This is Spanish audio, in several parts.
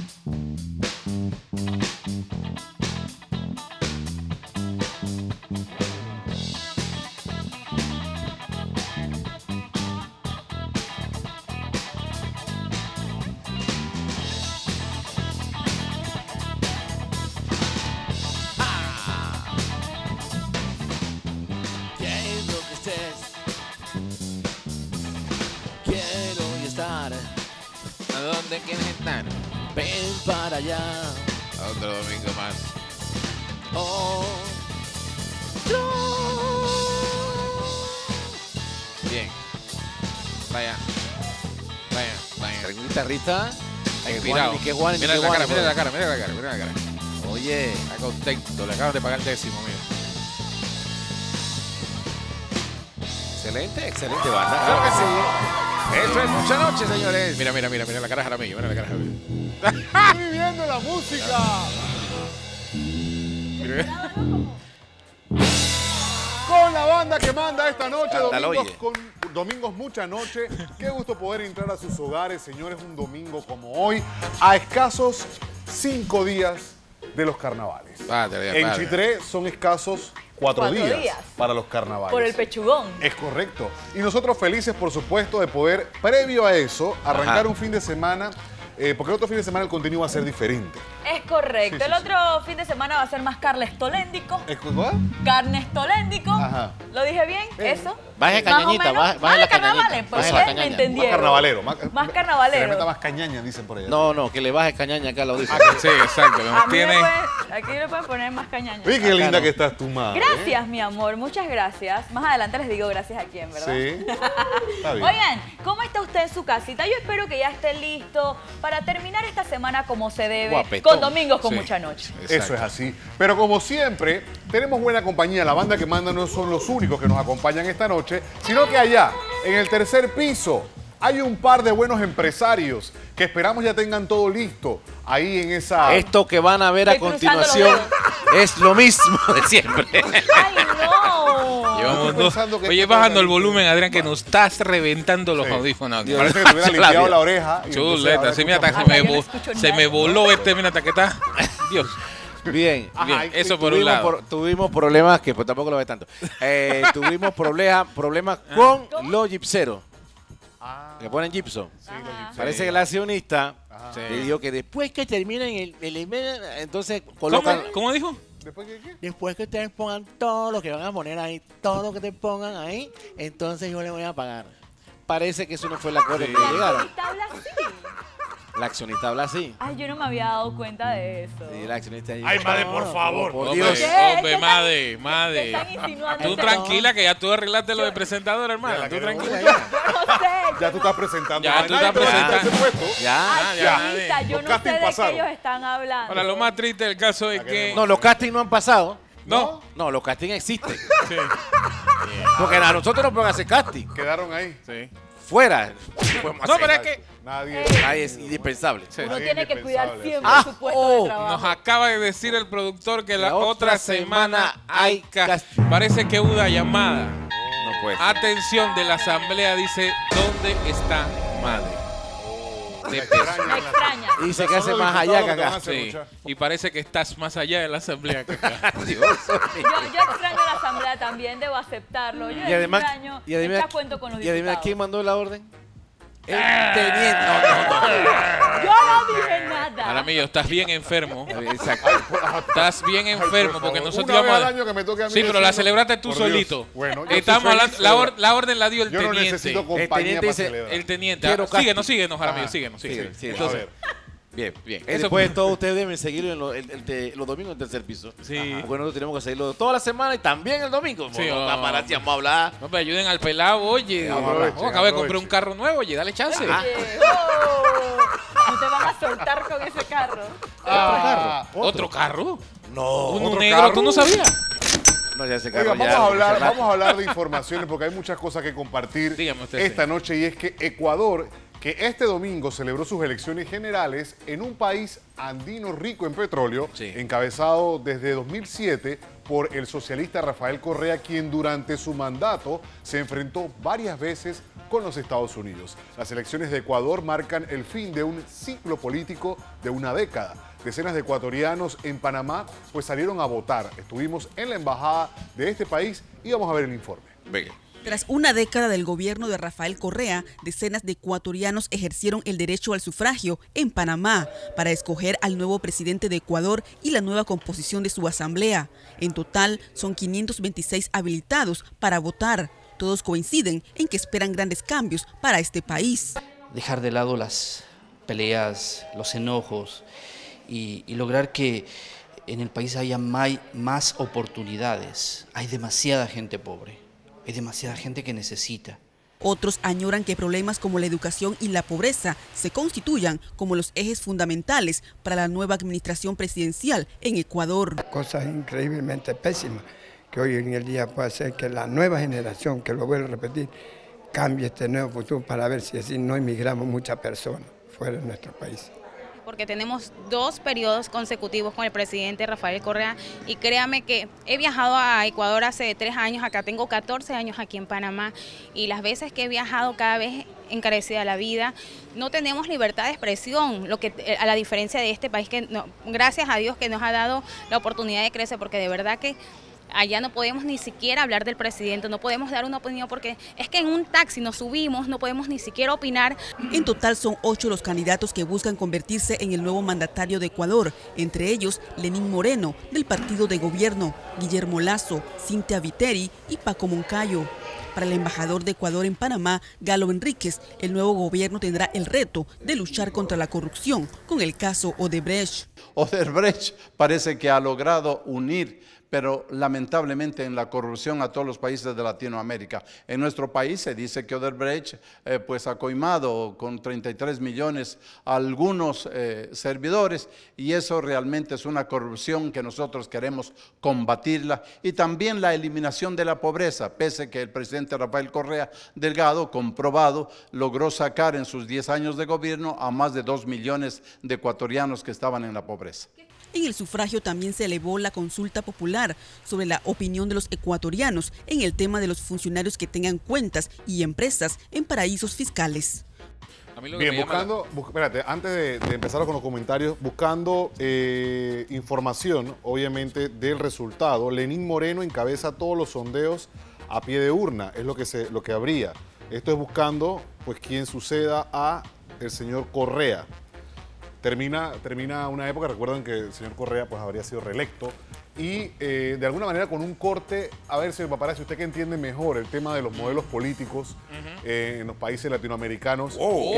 ¿A dónde quieres estar? Ven para allá. Otro domingo más. Oh. Bien. Vaya. Un guitarrista. Inspirado. Juan, mira la cara, mira la cara. Oye. Está contento, le acaban de pagar el décimo, mira. Excelente banda. Claro que sí. Esto es Mucha Noche, señores. Mira la cara de Jaramillo, mira la cara de Jaramillo. Estoy viviendo la música. Con la banda que manda esta noche, Cántalo, Domingos Mucha Noche. Qué gusto poder entrar a sus hogares, señores, un domingo como hoy, a escasos 5 días de los carnavales. En Chitré son escasos 4 días para los carnavales. Por el pechugón. Es correcto. Y nosotros felices, por supuesto, de poder, previo a eso, arrancar un fin de semana, porque el otro fin de semana el contenido va a ser diferente. Es correcto. Sí, el otro fin de semana va a ser más carnestoléndico. ¿Cuál? Carnestoléndico. Ajá. ¿Lo dije bien? ¿Eso? Baje cañañita, baje más la de carnavales, cañañita. pues Baje la ustedes me cañaña. entendieron. Más carnavalero. Más Que le meta carnavalero. más cañaña, dicen por allá. No, que le baje cañaña acá lo dice. Sí, exacto. A mí Tiene... aquí le pueden poner más cañaña. Oye, qué linda que estás tu madre. Gracias, mi amor. Muchas gracias. Más adelante les digo gracias a quién, ¿verdad? Sí. Está bien. Oigan, ¿cómo está usted en su casita? Yo espero que ya esté listo para terminar esta semana como se debe, Guapetón. con domingos con Sí. mucha noche. Eso es así. Pero como siempre, tenemos buena compañía. La banda que manda no son los únicos que nos acompañan esta noche, sino que allá, en el tercer piso, hay un par de buenos empresarios que esperamos ya tengan todo listo. Ahí en esa... Esto que van a ver a Estoy cruzando continuación los es lo mismo de siempre. ¡Ay, no! Llevamos Estoy dos. pensando que Oye, esto bajando el está volumen, Adrián, que nos estás reventando los Sí. audífonos. Parece que te hubiera limpiado la oreja. y entonces Chuleta, ahora sí, mira, escuchamos. hasta Yo no escucho se nada. me voló este, mira, hasta que está. Dios. Bien. Ajá, Bien, y eso por un lado. Tuvimos problemas, que pues tampoco lo ve tanto. Tuvimos problemas con los gipseros. Le ponen gipso. Sí, lo que- Parece que el accionista Sí. le dijo que después que terminen entonces colocan... ¿Cómo dijo? ¿Después de qué? Después que ustedes pongan todo lo que van a poner ahí, todo lo que te pongan ahí, entonces yo le voy a pagar. Parece que eso no fue el acuerdo que La llegaron. accionista habla así. La accionista habla así. Ay, yo no me había dado cuenta de eso. Sí, la accionista dice, Ay, madre, por "No, favor". por Hombre, Dios. ¿Qué? hombre, ¿Qué madre, Te madre. están insinuando. Tú este- tranquila, que ya tú arreglaste lo de presentador, hermano. Ya la Tú queremos tranquila. mucho. Ya. Yo no sé. Ya tú estás presentando. Ya tú Nadie estás te va a quitar presentando. ese puesto. Ya. Ay, ya. chiquita, yo Los no sé castings de pasaron. qué ellos están hablando. Ahora, lo más triste del caso es que... No, los castings no han pasado. No. No, los castings existen. Sí. Porque a nosotros nos pueden hacer casting. Quedaron ahí. Sí. Fuera. No, pero es que Nadie. Ahí es indispensable. sí. Uno Nadie tiene que cuidar indispensable, siempre sí. su puesto Oh, de trabajo. nos acaba de decir el productor que la La otra otra semana semana hay hay casting. Parece que hubo una llamada. No puede ser. Atención de la asamblea, dice, ¿dónde está madre? De peso. Me extraña. Dice que Son hace los más allá diputados que lo que van a acá. hacer, Sí. muchachos. Y parece que estás más allá de la asamblea que acá. Dios. Yo extraño la asamblea también, debo aceptarlo. Yo Y además, extraño y adivina, echar cuento con los y adivina diputados. quién mandó la orden. El teniente. No. Yo no dije nada. Aramillo, estás bien enfermo. Exacto. Estás bien Ay, enfermo por porque favor. nosotros Una vez íbamos al año que me toque a mí Sí, pero la decirlo. celebraste tú Por Dios. solito. Bueno, yo Estamos soy hablando, feliz de la orden la dio el Yo no teniente. necesito El compañía teniente para dice, celebrar. El teniente. Quiero Síguenos, casting. síguenos, Aramillo, Ajá. síguenos. Sí, sí, Entonces, Bien. bien. Eso después de todo, ustedes deben seguir en los domingos en tercer piso. Sí. Porque nosotros tenemos que seguirlo toda la semana y también el domingo. Sí, No, oh. paparazzi, vamos a hablar. No, pero ayuden al pelado, oye. Aprovechen, Acabé de comprar aprovechen. un carro nuevo, oye, dale chance. Oye, oh, no te van a soltar con ese carro. ¿Otro carro? No. ¿Uno ¿Otro negro? carro? ¿Tú no sabías? No, ya ese Oiga, carro vamos ya- a hablar de informaciones porque hay muchas cosas que compartir Dígame usted, esta sí. noche y es que Ecuador, que este domingo celebró sus elecciones generales en un país andino rico en petróleo, Sí. encabezado desde 2007 por el socialista Rafael Correa, quien durante su mandato se enfrentó varias veces con los Estados Unidos. Las elecciones de Ecuador marcan el fin de un ciclo político de una década. Decenas de ecuatorianos en Panamá pues salieron a votar. Estuvimos en la embajada de este país y vamos a ver el informe. Venga. Tras una década del gobierno de Rafael Correa, decenas de ecuatorianos ejercieron el derecho al sufragio en Panamá para escoger al nuevo presidente de Ecuador y la nueva composición de su asamblea. En total, son 526 habilitados para votar. Todos coinciden en que esperan grandes cambios para este país. Dejar de lado las peleas, los enojos y lograr que en el país haya más oportunidades. Hay demasiada gente pobre. Hay demasiada gente que necesita. Otros añoran que problemas como la educación y la pobreza se constituyan como los ejes fundamentales para la nueva administración presidencial en Ecuador. Cosas increíblemente pésimas que hoy en el día puede hacer que la nueva generación, que lo vuelvo a repetir, cambie este nuevo futuro para ver si así no emigramos muchas personas fuera de nuestro país. Porque tenemos 2 periodos consecutivos con el presidente Rafael Correa y créame que he viajado a Ecuador hace 3 años, acá tengo 14 años aquí en Panamá y las veces que he viajado cada vez encarecida la vida, no tenemos libertad de expresión, a la diferencia de este país que no, gracias a Dios que nos ha dado la oportunidad de crecer, porque de verdad que allá no podemos ni siquiera hablar del presidente, no podemos dar una opinión porque es que en un taxi nos subimos, no podemos ni siquiera opinar. En total son 8 los candidatos que buscan convertirse en el nuevo mandatario de Ecuador, entre ellos Lenín Moreno, del partido de gobierno, Guillermo Lasso, Cintia Viteri y Paco Moncayo. Para el embajador de Ecuador en Panamá, Galo Enríquez, el nuevo gobierno tendrá el reto de luchar contra la corrupción con el caso Odebrecht. Odebrecht parece que ha logrado unir, pero lamentablemente en la corrupción a todos los países de Latinoamérica. En nuestro país se dice que Odebrecht pues ha coimado con 33 millones a algunos servidores y eso realmente es una corrupción que nosotros queremos combatirla. Y también la eliminación de la pobreza, pese que el presidente Rafael Correa Delgado, comprobado, logró sacar en sus 10 años de gobierno a más de 2 millones de ecuatorianos que estaban en la pobreza. En el sufragio también se elevó la consulta popular sobre la opinión de los ecuatorianos en el tema de los funcionarios que tengan cuentas y empresas en paraísos fiscales. Bien, espérate, antes de empezar con los comentarios, buscando información, obviamente, del resultado. Lenín Moreno encabeza todos los sondeos a pie de urna, es lo que habría. Esto es buscando, pues, quién suceda a el señor Correa. Termina una época, recuerden que el señor Correa pues habría sido reelecto y de alguna manera con un corte, a ver, señor Paparazzi, usted que entiende mejor el tema de los modelos políticos en los países latinoamericanos.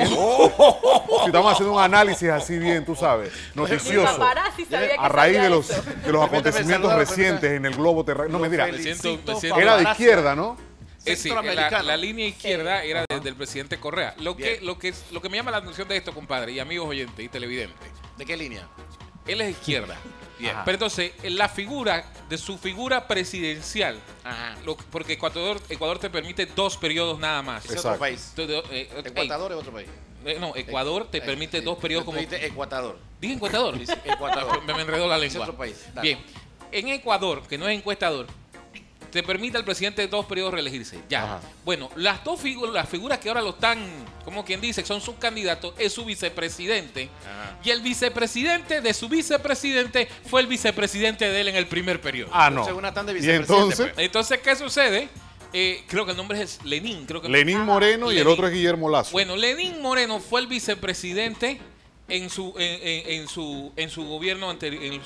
Si estamos haciendo un análisis así bien, tú sabes, noticioso, a raíz de los acontecimientos recientes en el globo terráqueo. No, mentira, era de izquierda, ¿no? Sí, la línea izquierda era del presidente Correa. Lo que me llama la atención de esto, compadre, y amigos oyentes y televidentes. ¿De qué línea? Él es izquierda. Bien. Pero entonces, su figura presidencial, porque Ecuador te permite 2 periodos nada más. Es otro país. ¿Ecuador es otro país? No, Ecuador te permite 2 periodos como... Ecuador. ¿Dije Ecuador? Ecuador. Me enredó la lengua. Es otro país. Dale. Bien. En Ecuador, que no es encuestador, te permite al presidente 2 periodos reelegirse. Ya. Ajá. Bueno, las figuras que ahora lo están, como quien dice, son sus candidatos, es su vicepresidente. Ajá. Y el vicepresidente de su vicepresidente fue el vicepresidente de él en el primer periodo. No. Una tanda de vicepresidente. Entonces, ¿qué sucede? Creo que el nombre es Lenín. Lenín Moreno y el otro es Guillermo Lasso. Bueno, Lenín Moreno fue el vicepresidente en su gobierno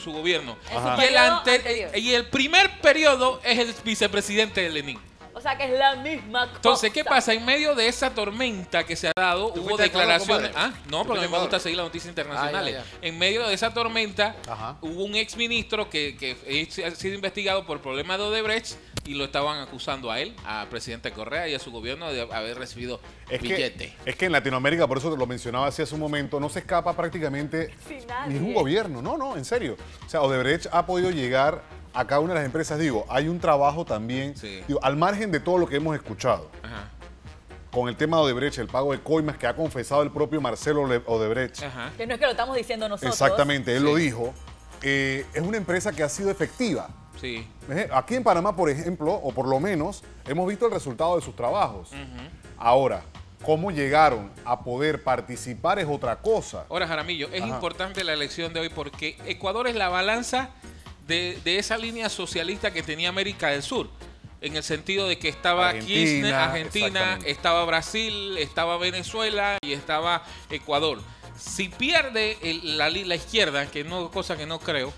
y el primer periodo es el vicepresidente de Lenín. O sea que es la misma cosa. Entonces, ¿qué pasa? En medio de esa tormenta que se ha dado, hubo declaraciones. No, porque a mí me gusta seguir las noticias internacionales. En medio de esa tormenta, hubo un exministro que ha sido investigado por problemas de Odebrecht y lo estaban acusando a él, al presidente Correa y a su gobierno de haber recibido billetes. Es que en Latinoamérica, por eso te lo mencionaba hace un momento, no se escapa prácticamente ningún gobierno. No, en serio. O sea, Odebrecht ha podido llegar a cada una de las empresas. Digo, hay un trabajo también, al margen de todo lo que hemos escuchado. Con el tema de Odebrecht, el pago de coimas que ha confesado el propio Marcelo Odebrecht. Que no es que lo estamos diciendo nosotros. Exactamente, él lo dijo. Es una empresa que ha sido efectiva. Sí. Aquí en Panamá, por ejemplo, o por lo menos, hemos visto el resultado de sus trabajos. Ahora, cómo llegaron a poder participar es otra cosa. Ahora, Jaramillo, es importante la elección de hoy porque Ecuador es la balanza de esa línea socialista que tenía América del Sur. En el sentido de que estaba Kirchner, Argentina, estaba Brasil, estaba Venezuela y estaba Ecuador. Si pierde la izquierda, que no, cosa que no creo,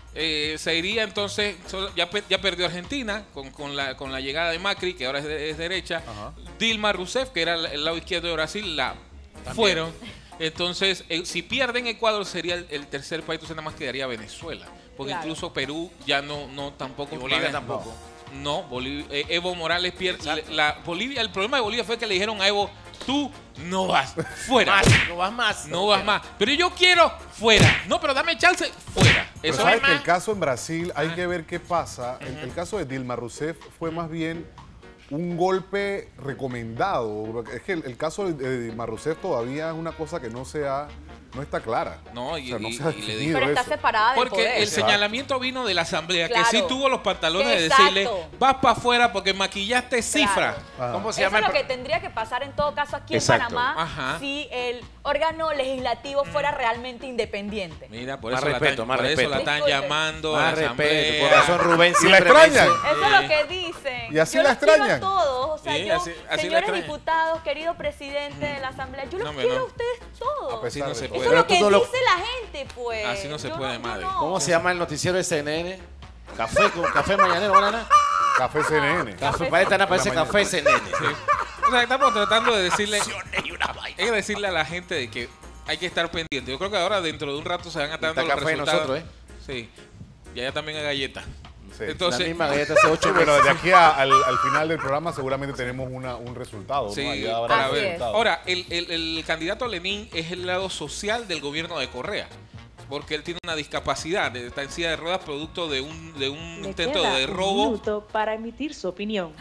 se iría entonces, ya perdió Argentina con la llegada de Macri, que ahora es derecha. Dilma Rousseff, que era el lado izquierdo de Brasil, fueron. Entonces, si pierden Ecuador, sería el tercer país, entonces nada más quedaría Venezuela. Porque incluso Perú ya no tampoco. Y Bolivia tampoco. No, Evo Morales pierde. Bolivia, el problema de Bolivia fue que le dijeron a Evo, tú no vas, fuera. No vas más. No vas más. Pero yo quiero, fuera. No, pero dame chance, fuera. Pero eso sabes que el caso en Brasil, hay que ver qué pasa. El caso de Dilma Rousseff fue más bien un golpe recomendado. Es que el caso de Dilma Rousseff todavía es una cosa que no está clara. No, o sea, no se ha pero definido está eso. separada del Porque poder. el señalamiento vino de la asamblea, Claro. que sí tuvo los pantalones de Exacto. decirle, vas para afuera porque maquillaste cifras. ¿Cómo se Eso llama? es lo que tendría que pasar en todo caso aquí Exacto. en Panamá si el órgano legislativo fuera realmente independiente. Mira, por Más eso respeto, por eso la están Disculpe. llamando a Más la respeto. asamblea. Por razón Rubén ¿Y la siempre extrañan? me dice- Eso es lo que dicen. Y así yo la los quiero extrañan. a todos. O sea, Sí, yo, así la señores extrañan. diputados, querido presidente de la Asamblea, yo los No, quiero no. a ustedes todos. Así no se Eso puede. es lo Pero que tú no lo- dice la gente, pues. Así no se Yo puede, yo madre. no. ¿Cómo se llama el noticiero de CNN? Café mañanero, banana. Café CNN. Parece café CNN. O sea, estamos tratando de decirle, hay que decirle a la gente de que hay que estar pendiente. Yo creo que ahora dentro de un rato se van a estar dando Está los café resultados. nosotros, Sí. Y allá también hay galletas. Sí. Entonces, La misma galleta hace 8 Bueno, meses. de aquí al final del programa seguramente tenemos un resultado. sí, ¿no? Allá habrá para Así ver. es. Ahora, el candidato Lenín es el lado social del gobierno de Correa. Porque él tiene una discapacidad, está en silla de ruedas producto de un intento de robo. Un minuto para emitir su opinión.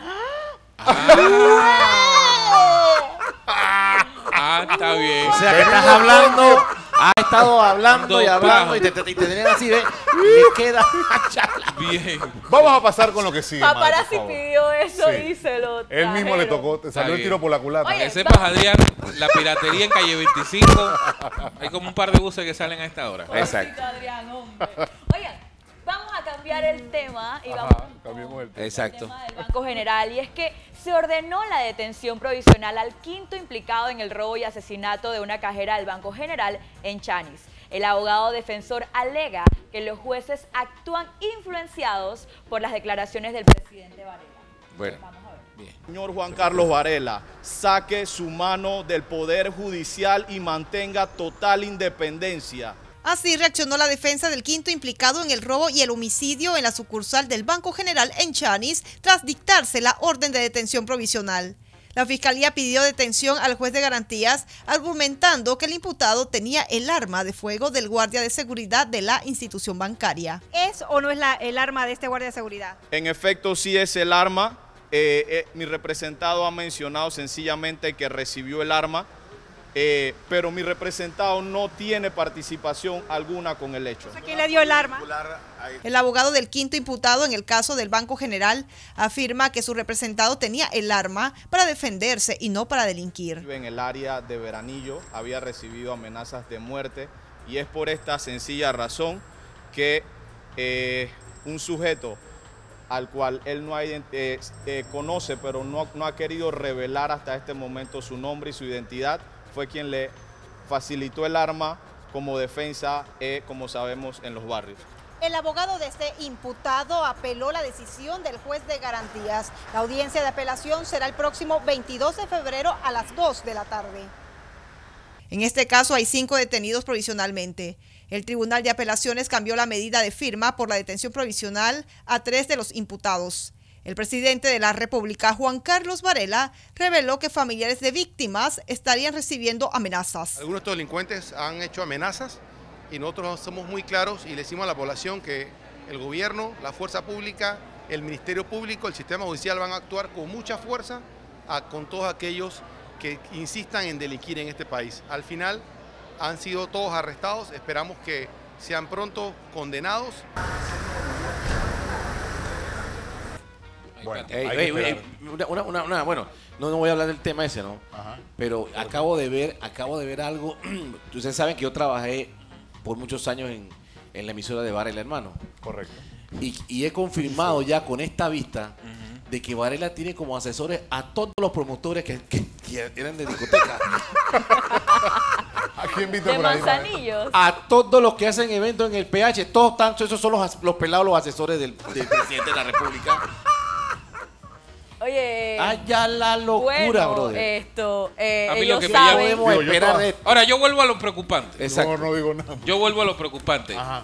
Está bien. O sea que estás hablando, has estado hablando y hablando y te tenían así, ¿ves? Le queda Bien. Vamos a pasar con lo que sigue. Madre, Paparazzi por favor. pidió eso Sí. y se lo Él mismo le trajeron. tocó, te salió el bien. tiro por la culata. Oye, Que sepas, Adrián, la piratería en calle 25, hay como un par de buses que salen a esta hora. Exacto. Adrián, hombre. Oigan, vamos a cambiar el tema y vamos Cambiemos el tema. Exacto. tema del Banco General, y es que se ordenó la detención provisional al quinto implicado en el robo y asesinato de una cajera del Banco General en Chanis. El abogado defensor alega que los jueces actúan influenciados por las declaraciones del presidente Varela. Bueno. Vamos a ver. Señor Juan Carlos Varela, saque su mano del Poder Judicial y mantenga total independencia. Así reaccionó la defensa del quinto implicado en el robo y el homicidio en la sucursal del Banco General en Chanis tras dictarse la orden de detención provisional. La Fiscalía pidió detención al juez de garantías, argumentando que el imputado tenía el arma de fuego del guardia de seguridad de la institución bancaria. ¿Es o no es el arma de este guardia de seguridad? En efecto, sí es el arma. Mi representado ha mencionado sencillamente que recibió el arma, pero mi representado no tiene participación alguna con el hecho. ¿A quién le dio el arma? El abogado del quinto imputado en el caso del Banco General afirma que su representado tenía el arma para defenderse y no para delinquir. En el área de Veranillo había recibido amenazas de muerte y es por esta sencilla razón que un sujeto al cual él no conoce, pero no ha querido revelar hasta este momento su nombre y su identidad, fue quien le facilitó el arma como defensa, como sabemos, en los barrios. El abogado de este imputado apeló la decisión del juez de garantías. La audiencia de apelación será el próximo 22 de febrero a las 2 de la tarde. En este caso hay 5 detenidos provisionalmente. El Tribunal de Apelaciones cambió la medida de firma por la detención provisional a 3 de los imputados. El presidente de la República, Juan Carlos Varela, reveló que familiares de víctimas estarían recibiendo amenazas. Algunos de estos delincuentes han hecho amenazas y nosotros somos muy claros y le decimos a la población que el gobierno, la fuerza pública, el Ministerio Público, el sistema judicial van a actuar con mucha fuerza con todos aquellos que insistan en delinquir en este país. Al final han sido todos arrestados, esperamos que sean pronto condenados. Bueno, bueno, no voy a hablar del tema ese, ¿no? Ajá. Pero acabo de ver algo. Ustedes saben que yo trabajé por muchos años en la emisora de Varela, hermano. Correcto. Y he confirmado ya con esta vista de que Varela tiene como asesores a todos los promotores que eran de discoteca. ¿A quién viste De por ahí? Manzanillos. A todos los que hacen eventos en el PH, todos tanto, esos son los pelados, los asesores del presidente de la República. Oye. Allá la locura, bueno, brother. A mí lo ellos que me saben. Podemos esperar de esto. Ahora, yo vuelvo a lo preocupante. Exacto. No digo nada. Yo vuelvo a lo preocupante. Ajá.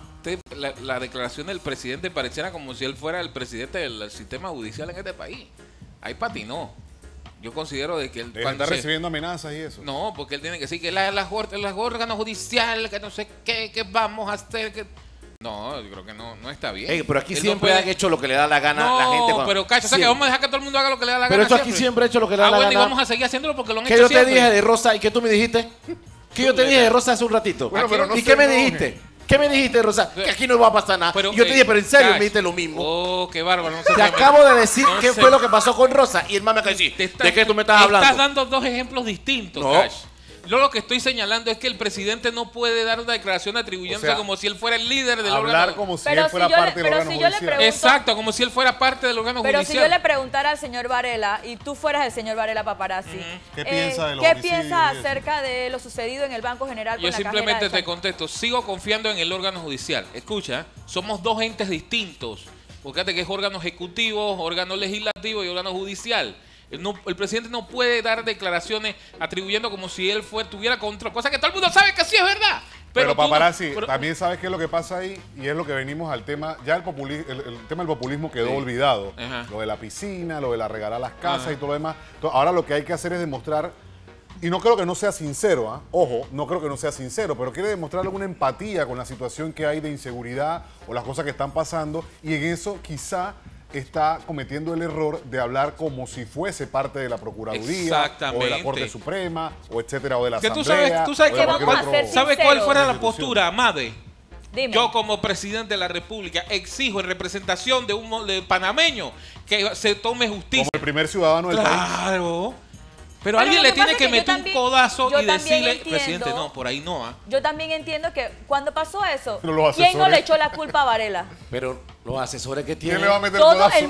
La declaración del presidente pareciera como si él fuera el presidente del sistema judicial en este país. Ahí patinó. Yo considero de que él Está recibiendo amenazas y eso. No, porque él tiene que decir que las órganos judiciales, que no sé qué, que vamos a hacer, que... No, yo creo que no está bien. Pero aquí Él siempre no puede... han hecho lo que le da la gana a la gente. No, pero cacho, o sea que vamos a dejar que todo el mundo haga lo que le da la pero gana. Pero eso aquí siempre ha hecho lo que le da la bueno, gana. y vamos a seguir haciéndolo porque lo han ¿Qué hecho yo te siempre? dije de Rosa y qué tú me dijiste? ¿Qué yo te dije de Rosa hace un ratito? Bueno, pero no ¿Y se qué me enoje. dijiste? ¿Qué me dijiste, Rosa? Que aquí no va a pasar nada. Pero, y yo te dije, pero en serio Cash, me dijiste lo mismo. Oh, qué bárbaro. Te acabo de decir qué fue lo que pasó con Rosa y el man me acaba de decir, ¿de qué tú me estás hablando? Estás dando dos ejemplos distintos, No. Cash. Yo lo que estoy señalando es que el presidente no puede dar una declaración atribuyéndose como si él fuera el líder del órgano. Hablar como si él fuera parte del órgano judicial. Exacto, como si él fuera parte del órgano Pero judicial. si yo le preguntara al señor Varela y tú fueras el señor Varela Paparazzi, ¿qué piensa de los ¿qué homicidios piensas y eso? acerca de lo sucedido en el Banco General con Yo la simplemente cajera de te contesto, sigo confiando en el órgano judicial. Escucha, somos dos entes distintos. Fíjate que es órgano ejecutivo, órgano legislativo y órgano judicial. El presidente no puede dar declaraciones atribuyendo como si él tuviera control, cosa que todo el mundo sabe que sí es verdad. Pero Paparazzi, también sabes qué es lo que pasa ahí y es lo que venimos al tema. Ya el tema del populismo quedó olvidado. Ajá. Lo de la piscina, lo de la regalar las casas Ajá. y todo lo demás. Entonces, ahora lo que hay que hacer es demostrar, y no creo que no sea sincero, ¿ah? Ojo, no creo que no sea sincero, pero quiere demostrar alguna empatía con la situación que hay de inseguridad o las cosas que están pasando, y en eso quizá está cometiendo el error de hablar como si fuese parte de la Procuraduría o de la Corte Suprema o etcétera, o de la Asamblea. Tú sabes que vamos a ser ¿sabes cuál fuera la institución. postura, Amade? Dime. Yo como presidente de la República exijo en representación de panameño que se tome justicia. Como el primer ciudadano del país. Claro. Pero Pero alguien lo le que tiene pasa que es que yo meter también- un codazo yo y también decirle, entiendo- presidente, no, por ahí no. Yo también entiendo que cuando pasó eso, Pero los ¿quién no asesores- le echó la culpa a Varela? Pero los asesores que ¿Quién tienen... le va a meter Todo codazo?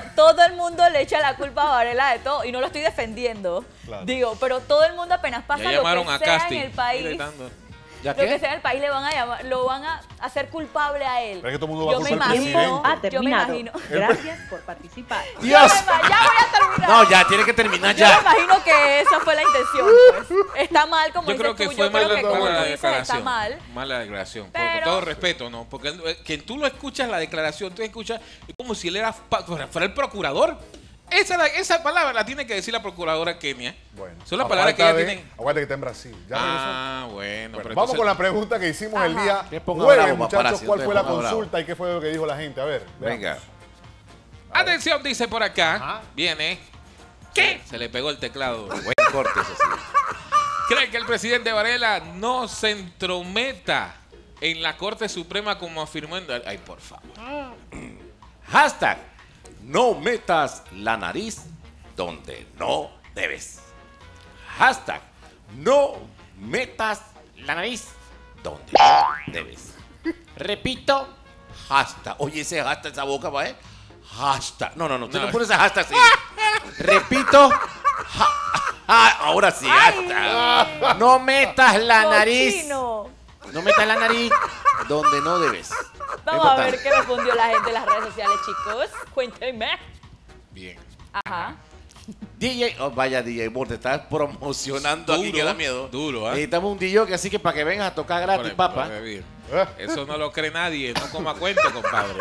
el mundo le echa la culpa a Varela de todo y no lo estoy defendiendo. Claro. Digo, pero todo el mundo apenas pasa Ya lo llamaron que a sea Casti. en el país. gritando. ¿Ya Lo que qué? sea en el país le van a llamar, lo van a hacer culpable a él. Pero es que todo el mundo va a Yo me culpar al imagino, presidente. Ha yo me terminado. imagino. Gracias por participar. ¡Dios! Ya voy a terminar. No, ya tiene que terminar Yo me ya. imagino que esa fue la intención, pues. Está mal, como Yo dices creo que tú, fue yo creo que como mala tú dices, está declaración. mal. Mala declaración. Con Pero- todo respeto, ¿no? Porque que tú lo escuchas, la declaración, tú escuchas es como si él fuera el procurador. Esa palabra la tiene que decir la procuradora Kenia. Bueno, Son las palabras que ella tiene. Aguanta que está en Brasil. Ya Ah, bueno. regresó. Pero Vamos entonces- con la pregunta que hicimos el día Que ponga jueves, bravo, muchachos. paparazzi, ¿Cuál fue la ponga bravo. consulta y qué fue lo que dijo la gente? A ver, veamos. Venga. Atención, dice por acá. Ajá. Viene. ¿Qué? Se le pegó el teclado. Buen corte, eso sí. ¿Cree que el presidente Varela no se entrometa en la Corte Suprema como afirmó en... Ay, por favor. Hashtag, no metas la nariz donde no debes. Hashtag, no metas la nariz donde no debes. Repito, hashtag. Oye, ese hashtag, esa boca, ¿va? Hashtag. No, tú no pones ese hashtag así. Repito, ahora sí, hashtag. No metas la nariz. Cochino. No metas la nariz donde no debes. Vamos a ver qué respondió la gente en las redes sociales, chicos. Cuéntenme. Bien. Ajá. DJ, vaya DJ Moore, te estás promocionando aquí que da miedo. Duro, ¿eh? Necesitamos un DJ que así que para que vengas a tocar gratis, papá. Eso no lo cree nadie. No coma cuento, compadre.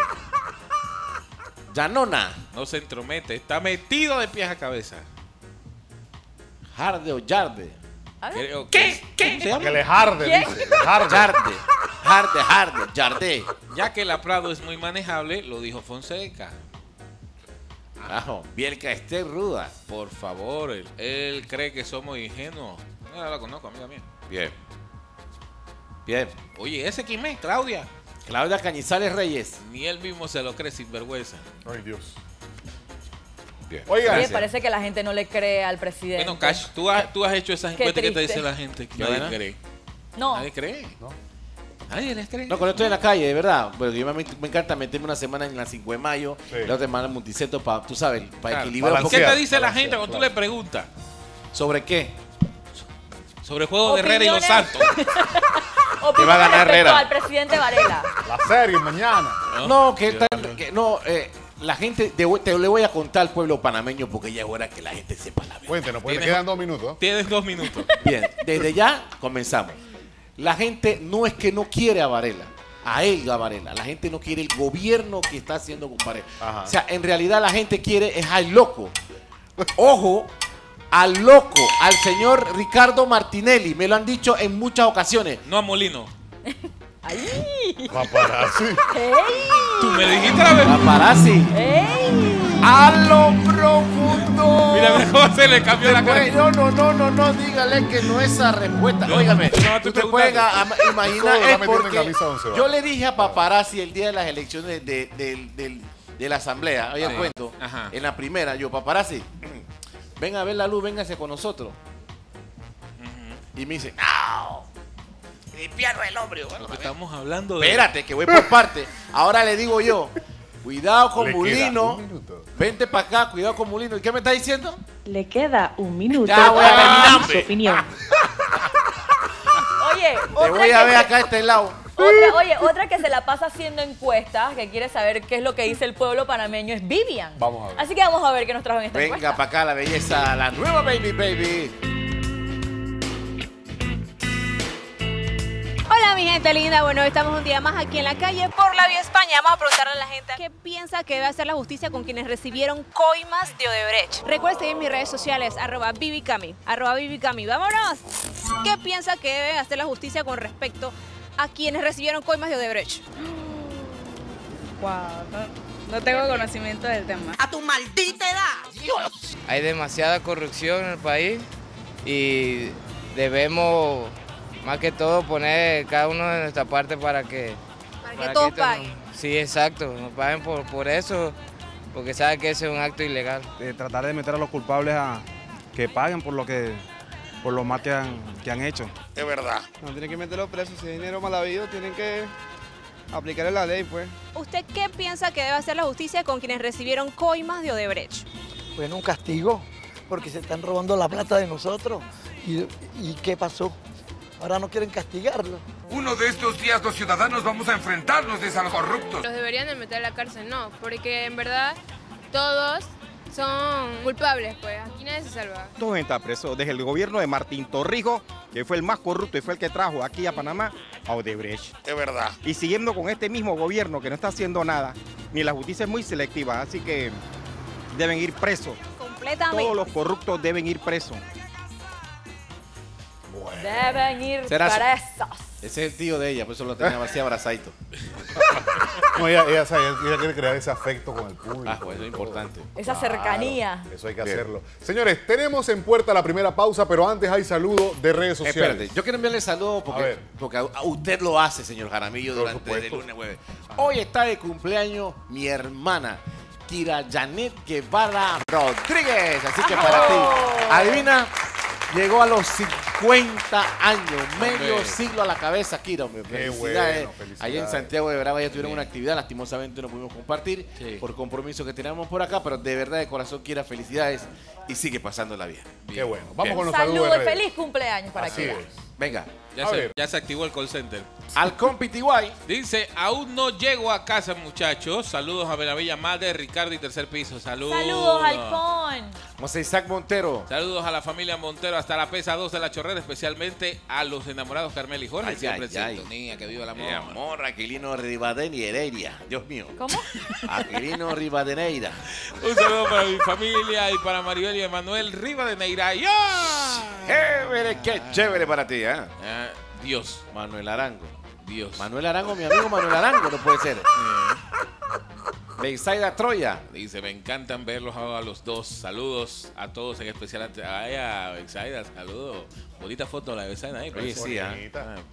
Yanona, No se entromete. Está metido de pies a cabeza. Jarde o Yarde. A ver. Creo que- ¿Cómo se llama? Que le jarde, ¿Quién? dice. Le jarde. Yarde. Ya que la Prado es muy manejable, lo dijo Fonseca. Ajo, Bielka esté ruda. Por favor, él cree que somos ingenuos. No la conozco, amiga mía. Bien. Bien. Oye, ¿ese quién es? Claudia. Claudia Cañizales Reyes. Ni él mismo se lo cree sin vergüenza. Ay, Dios. Bien. Oigan, me parece que la gente no le cree al presidente. Bueno, Cash, tú has hecho esas encuestas que te dice la gente que nadie cree. No. Nadie cree. No. Nadie les cree. No, cuando estoy en la calle, de verdad. Porque yo me encanta meterme una semana en la 5 de mayo, la otra semana en Multicentro, para, tú sabes, para equilibrar un poco. ¿Qué te dice la gente cuando tú le preguntas? ¿Sobre qué? Sobre el juego de Herrera y Los Santos. Que va a ganar Herrera. Al presidente Varela. La serie mañana. No, la gente, te le voy a contar al pueblo panameño porque ya es hora que la gente sepa la verdad. Cuéntenos, pues quedan 2 minutos. Tienes 2 minutos. Bien, desde ya comenzamos. La gente no es que no quiere a Varela, a Edgar Varela. La gente no quiere el gobierno que está haciendo con Varela. O sea, en realidad la gente quiere es al loco. Ojo, al loco, al señor Ricardo Martinelli. Me lo han dicho en muchas ocasiones. No a Molino. ¡Ay! Paparazzi. ¡Ey! Tú me dijiste la verdad. Paparazzi. ¡Ey! A lo profundo. Mira cómo se le cambió la cara. No, dígale que no es esa respuesta. Óigame, usted puede imaginar es porque yo le dije a Paparazzi el día de las elecciones de la asamblea, oye, cuento, en la primera, yo, Paparazzi, ven a ver la luz, véngase con nosotros. Y me dice, ¡no! Limpiarlo el hombre. Bueno, estamos hablando de... Espérate, que voy por parte. Ahora le digo yo, cuidado con Mulino. Vente para acá, cuidado con Mulino. ¿Y qué me está diciendo? Le queda 1 minuto Ya voy a para terminar, su opinión. Oye, te voy a ver acá a este lado. Otra que se la pasa haciendo encuestas, que quiere saber qué es lo que dice el pueblo panameño, es Vivian. Vamos a ver. Así que vamos a ver qué nos trajo en esta encuesta. Venga para acá la belleza, la nueva baby. Hola mi gente linda, bueno, estamos un día más aquí en la calle por la Vía España. Vamos a preguntarle a la gente qué piensa que debe hacer la justicia con quienes recibieron coimas de Odebrecht. Recuerden seguir mis redes sociales, @vivicami, @vivicami. ¡Vámonos! ¿Qué piensa que debe hacer la justicia con respecto a quienes recibieron coimas de Odebrecht? Wow, no tengo conocimiento del tema. ¡A tu maldita edad! ¡Dios! Hay demasiada corrupción en el país y debemos, más que todo, poner cada uno de nuestra parte para que todos paguen. Sí, exacto, nos paguen por eso, porque saben que ese es un acto ilegal. Tratar de meter a los culpables a que paguen por lo más que han hecho. De verdad. No tienen que meterlos presos, si es dinero mal habido, tienen que aplicarle la ley, pues. ¿Usted qué piensa que debe hacer la justicia con quienes recibieron coimas de Odebrecht? Bueno, un castigo, porque se están robando la plata de nosotros. ¿Y qué pasó? Ahora no quieren castigarlo. Uno de estos días los ciudadanos vamos a enfrentarnos a los corruptos. Los deberían de meter a la cárcel, no, porque en verdad todos son culpables, pues aquí nadie se salva. Todos está preso, desde el gobierno de Martín Torrijos, que fue el más corrupto y fue el que trajo aquí a Panamá a Odebrecht. De verdad. Y siguiendo con este mismo gobierno que no está haciendo nada, ni la justicia es muy selectiva, así que deben ir presos. Completamente. Todos los corruptos deben ir presos. Bueno. Deben ir presos. Ese es el tío de ella, por eso lo tenía así abrazadito. No, ella quiere crear ese afecto con el público. Ah, pues eso es importante. Esa cercanía. Eso hay que hacerlo. Señores, tenemos en puerta la primera pausa, pero antes hay saludo de redes sociales. Espérate, yo quiero enviarle saludos porque a usted lo hace, señor Jaramillo, durante el lunes, jueves. Hoy está de cumpleaños mi hermana, Kira Janet Guevara Rodríguez. Así que para ti, adivina, llegó a los 50 años, medio siglo a la cabeza, Kira. Felicidades. Allá en Santiago de Brava ya tuvieron una actividad, lastimosamente no pudimos compartir por compromiso que teníamos por acá, pero de verdad de corazón, Kira, felicidades y sigue pasándola bien. Qué bueno. Vamos con los saludos. saludos. Saludos y feliz cumpleaños para Kira. Venga. Ya se activó el call center. Al compi TY. Dice, aún no llego a casa, muchachos. Saludos a la bella madre, Ricardo y Tercer Piso. Saludos. Saludos, Halcón. José Isaac Montero. Saludos a la familia Montero hasta la Pesa 2 de la Chorrera, especialmente a los enamorados Carmel y Jorge. Siempre en sintonía, que viva el amor. Amor, Aquilino Rivadeneira. Dios mío. ¿Cómo? Aquilino Rivadeneira. Un saludo para mi familia y para Maribel y Emanuel Rivadeneira. Chévere, qué chévere para ti, ¿eh? Dios. Manuel Arango. Dios. Manuel Arango, mi amigo Manuel Arango, no puede ser. Beisaida Troya. Dice, me encantan verlos a los dos. Saludos a todos, en especial a Beisaida. Saludos. Bonita foto la de Beisaida ahí. Oye, sí,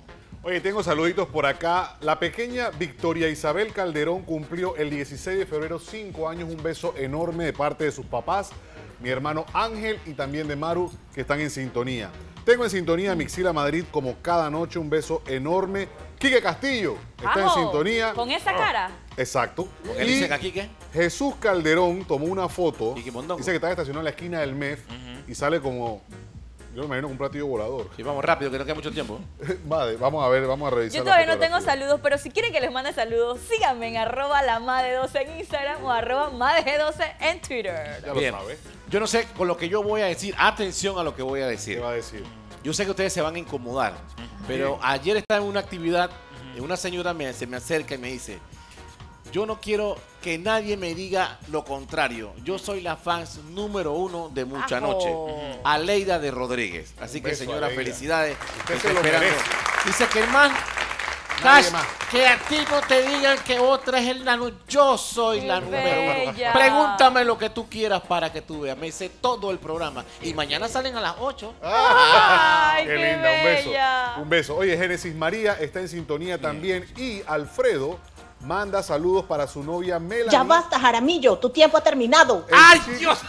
Oye, tengo saluditos por acá. La pequeña Victoria Isabel Calderón cumplió el 16 de febrero 5 años. Un beso enorme de parte de sus papás, mi hermano Ángel y también de Maru, que están en sintonía. Tengo en sintonía a Mixila Madrid como cada noche. Un beso enorme. Quique Castillo está en sintonía. ¿Con esa cara? Exacto. ¿Qué dicen aquí qué? Jesús Calderón tomó una foto. Dice que está estacionado en la esquina del MEF y sale como... Yo me imagino con un platillo volador. Y vamos rápido, que no queda mucho tiempo. Vale, vamos a ver, vamos a revisar. Yo todavía no tengo saludos, pero si quieren que les mande saludos, síganme en @lamade12 en Instagram o @madeg12 en Twitter. Ya Bien. lo sabe. Yo no sé con lo que yo voy a decir. Atención a lo que voy a decir. ¿Qué va a decir? Yo sé que ustedes se van a incomodar, pero ayer estaba en una actividad y una señora se me acerca y me dice: yo no quiero que nadie me diga lo contrario. Yo soy la fans número 1 de Mucha Noche. Aleida de Rodríguez. Así que, señora, Aleida. Felicidades. Usted Estoy se lo esperando. merece. Dice que hermano, Nadie más. que a ti no te digan que otra es la número. Yo soy la número 1. bella. Pregúntame lo que tú quieras para que tú veas. Me hice todo el programa. Y mañana salen a las 8. Ay, Qué qué linda, un beso. bella. Un beso. Oye, Génesis María está en sintonía también. Y Alfredo manda saludos para su novia Melanie. Ya basta, Jaramillo, tu tiempo ha terminado. ¡Ay, Dios!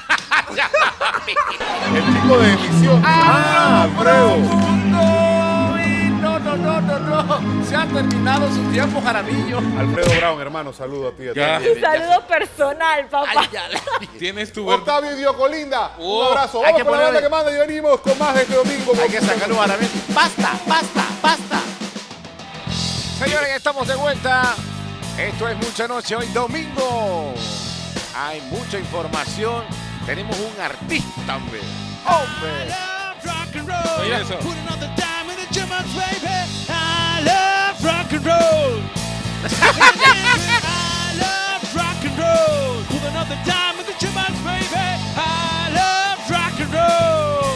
El chico de emisión. Alfredo. No. Se ha terminado su tiempo, Jaramillo. Alfredo Brown, hermano, saludo a ti. Un saludo personal, papá. Tienes tu Octavio y Diocolinda, un Oh, abrazo. hay Vamos que con la banda ponerle- que manda y venimos con más de este domingo. Hay que sacarlo a la vez. ¡Basta! Señores, estamos de vuelta. Esto es Mucha Noche, hoy domingo. Hay mucha información. Tenemos un artista, hombre. Oye, eso. I love rock and roll. I love rock and roll. Put another dime with the Chipmunks, baby. I love rock and roll.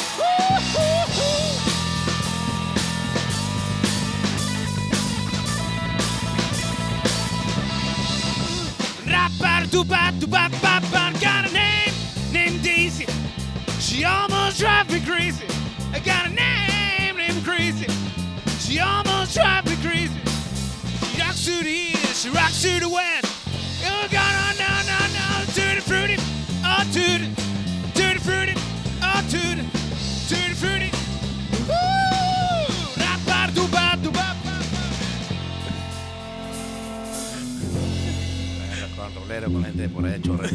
Got a name named Daisy. She almost drives me crazy. I got a name named Crazy. She almost drives me crazy. She rocks to the east, she rocks to the west. You're gonna no, tutti frutti, oh tutti frutti, oh tutti frutti. Woo! Rap-a-do-ba-do-ba-ba. Con rolero, con gente de por ahí, chorre.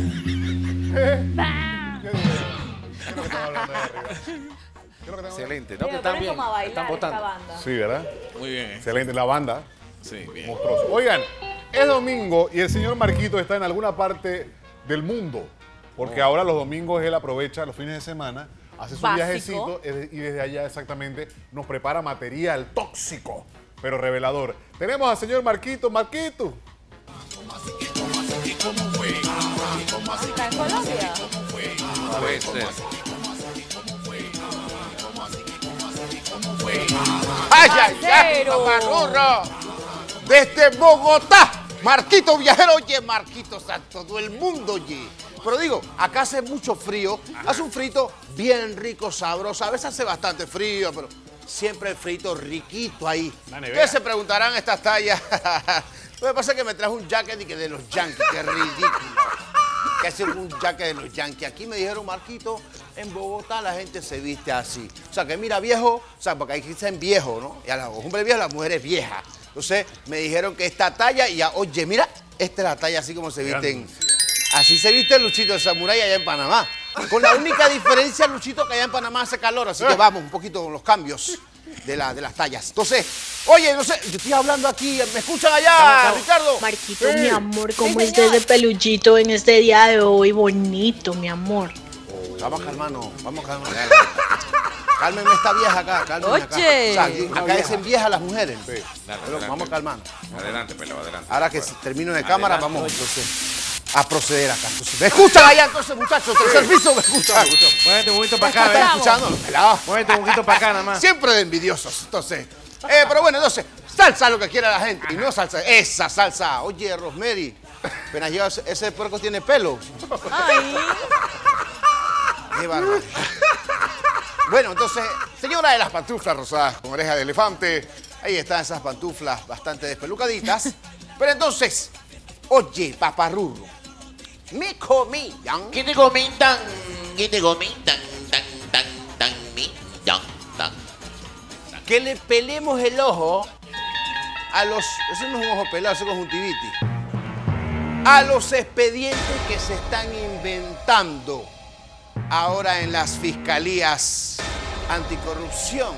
Excelente. No, que están bien. Están votando. Sí, ¿verdad? Muy bien. Excelente, la banda. Sí, bien. Monstruoso. Oigan, es domingo y el señor Marquito está en alguna parte del mundo. Porque ahora los domingos él aprovecha los fines de semana, hace su Básico. viajecito y desde allá exactamente nos prepara material tóxico, pero revelador. Tenemos al señor Marquito. Marquito. ¿Está en Colombia? Puede ser. ¡Ay, Parcero. paparurro! Desde Bogotá, Marquito Viajero. Oye, Marquito, o sea, todo el mundo, oye. Pero digo, acá hace mucho frío, hace un frito bien rico, sabroso. A veces hace bastante frío, pero siempre el frito riquito ahí. Ustedes se preguntarán estas tallas. Lo que pasa es que me trajo un jacket de los Yankees, que ridículo. Que es un jacket de los Yankees. Aquí me dijeron, Marquito, en Bogotá la gente se viste así. O sea, que mira, viejo, o sea, porque aquí dicen viejo, ¿no? Y a los hombres viejos, las mujeres viejas. Entonces, me dijeron que esta talla, y oye, mira, esta es la talla así como se visten. Así se viste el Luchito de Samurái allá en Panamá. Con la única diferencia, Luchito, que allá en Panamá hace calor, así que vamos un poquito con los cambios de las tallas. Entonces, oye, no sé, yo estoy hablando aquí, ¿me escuchan allá, Ricardo? Marquito, mi amor, ¿cómo está ese peluchito en este día de hoy? Bonito, mi amor. Vamos a calmarnos, vamos a calmarnos. Cálmenme esta vieja acá, cálmenme acá. Oye. O sea, acá dicen viejas las mujeres. Dale, Pero adelante. vamos calmando. Adelante, pelado, adelante. Ahora que termino de cámara, Adelante. vamos entonces a proceder acá. Entonces, ¿me escuchan allá entonces, muchachos? Tercer piso, ¿me escuchan? Muévete un poquito para acá, ¿Están ¿ves? escuchando? Pelado. Muévete un poquito para acá, nada más. Siempre de envidiosos, entonces. Pero bueno, entonces, salsa lo que quiera la gente. Y no salsa, esa salsa. Oye, Rosemary, apenas llega ese puerco tiene pelo. Ay. Qué bárbaro. Bueno, entonces, señora de las pantuflas rosadas con oreja de elefante, Ahí están esas pantuflas bastante despelucaditas. Pero entonces, oye, paparrurro, me comentan. ¿Qué te comentan? ¿Qué te comentan? Que le pelemos el ojo a los... Eso no es un ojo pelado, eso es conjuntivitis. A los expedientes que se están inventando ahora en las fiscalías anticorrupción.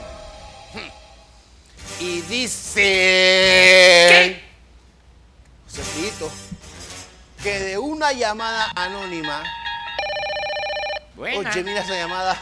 Y dice... Cecito, que de una llamada anónima... Buena. Oye, mira esa llamada.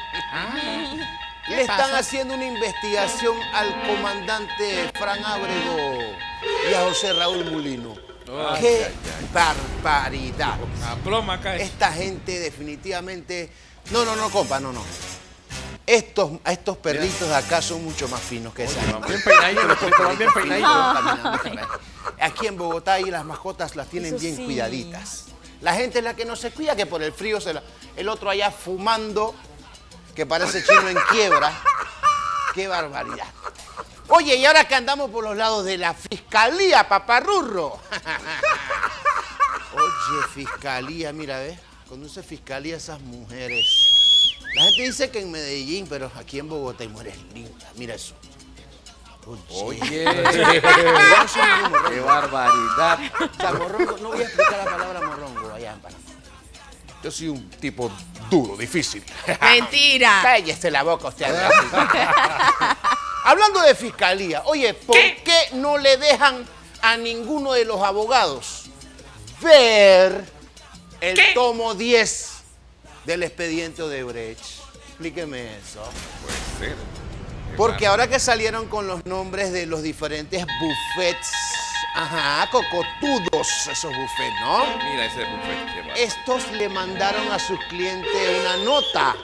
Le están haciendo una investigación al comandante Fran Ábrego y a José Raúl Mulino. ¡Qué barbaridad! Esta gente definitivamente... No, compa, no. Estos perritos de acá son mucho más finos que esa. Bien peinaditos, bien peinaditos. Aquí en Bogotá y las mascotas las tienen bien cuidaditas. La gente es la que no se cuida, que por el frío el otro allá fumando, que parece chino en quiebra. ¡Qué barbaridad! Oye, y ahora que andamos por los lados de la fiscalía, paparrurro. Oye, fiscalía, mira, ¿ves? Conduce fiscalía esas mujeres. La gente dice que en Medellín, pero aquí en Bogotá hay mujeres lindas. Mira eso. Oye, qué barbaridad. O sea, morrongo, no voy a explicar la palabra morrongo allá en Panamá. Yo soy un tipo duro, difícil. Mentira. Cállese la boca usted. Hablando de fiscalía, oye, ¿por qué no le dejan a ninguno de los abogados ver el tomo 10 del expediente Odebrecht? Explíqueme eso. Puede ser. Porque ahora que salieron con los nombres de los diferentes buffets, cocotudos esos buffets, ¿no? Mira ese buffet. Qué bárbaro. Estos le mandaron a sus clientes una nota.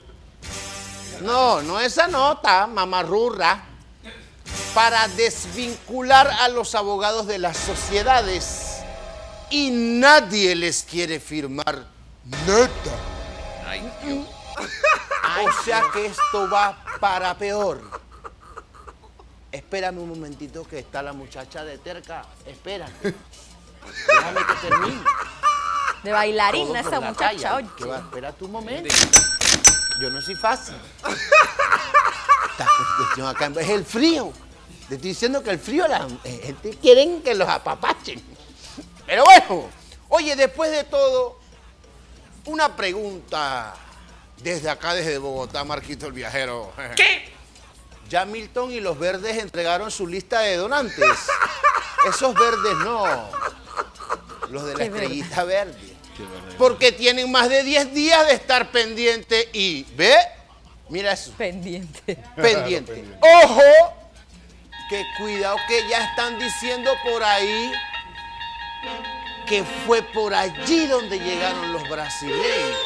No esa nota, mamarrurra, para desvincular a los abogados de las sociedades. Y nadie les quiere firmar nada. Ay, Dios. O sea que esto va para peor. Espérame un momentito que está la muchacha de terca. Espera. Déjame que termine. De bailarina esa muchacha, oye. Espérate un momento. Yo no soy fácil. Esta cuestión acá es el frío. Te estoy diciendo que el frío, la gente quieren que los apapachen. Pero bueno, oye, después de todo, una pregunta desde acá, desde Bogotá, Marquito el Viajero. ¿Qué? Ya Milton y los verdes entregaron su lista de donantes. Esos verdes no. Los de la estrellita verde. Porque tienen más de 10 días de estar pendiente y... ¿Ve? Mira eso. Pendiente. Ojo, que cuidado que ya están diciendo por ahí que fue por allí donde llegaron los brasileños.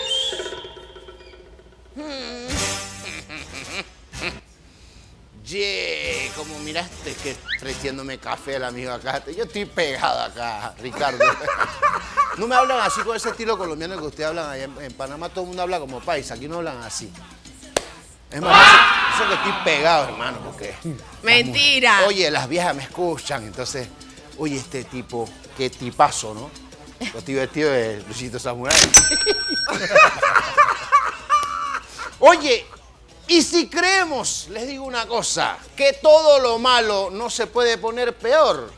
Como miraste que ofreciéndome café el amigo acá. Yo estoy pegado acá, Ricardo. No me hablan así con ese estilo colombiano que ustedes hablan allá en Panamá. Todo el mundo habla como paisa. Aquí no hablan así. Es más, eso que estoy pegado, hermano, porque... Mentira. Oye, las viejas me escuchan, entonces... Oye, este tipo, qué tipazo, ¿no? Lo divertido de Luisito Samuel. Oye, y si creemos, les digo una cosa, que todo lo malo no se puede poner peor.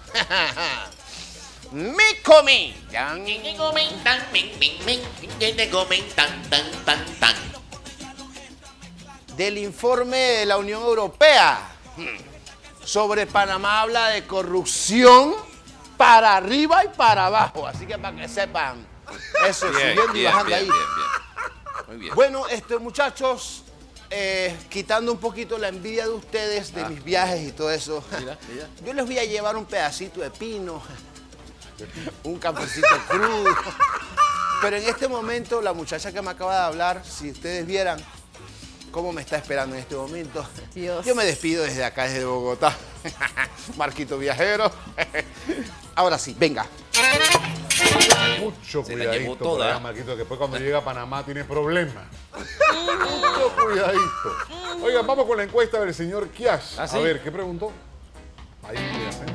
Me comentan. Del informe de la Unión Europea sobre Panamá habla de corrupción para arriba y para abajo. Así que para que sepan, eso, subiendo y bajando ahí. Muy bien. Bueno, muchachos, quitando un poquito la envidia de ustedes, de mis viajes y todo eso, yo les voy a llevar un pedacito de pino, un cafecito crudo. Pero en este momento, la muchacha que me acaba de hablar, si ustedes vieran cómo me está esperando en este momento. Dios. Yo me despido desde acá, desde Bogotá. Marquito Viajero. Ahora sí, venga. Mucho Se la llevó cuidadito, toda. por allá, Marquito, que después cuando llega a Panamá tiene problemas. Mucho cuidadito. Oigan, vamos con la encuesta del señor Kiash. ¿Ah, sí? A ver, ¿qué preguntó? Ahí, fíjate.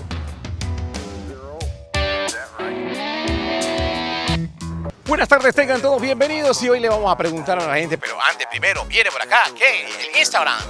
Buenas tardes, tengan todos bienvenidos y hoy le vamos a preguntar a la gente, pero antes, primero, viene por acá, ¿qué? El Instagram,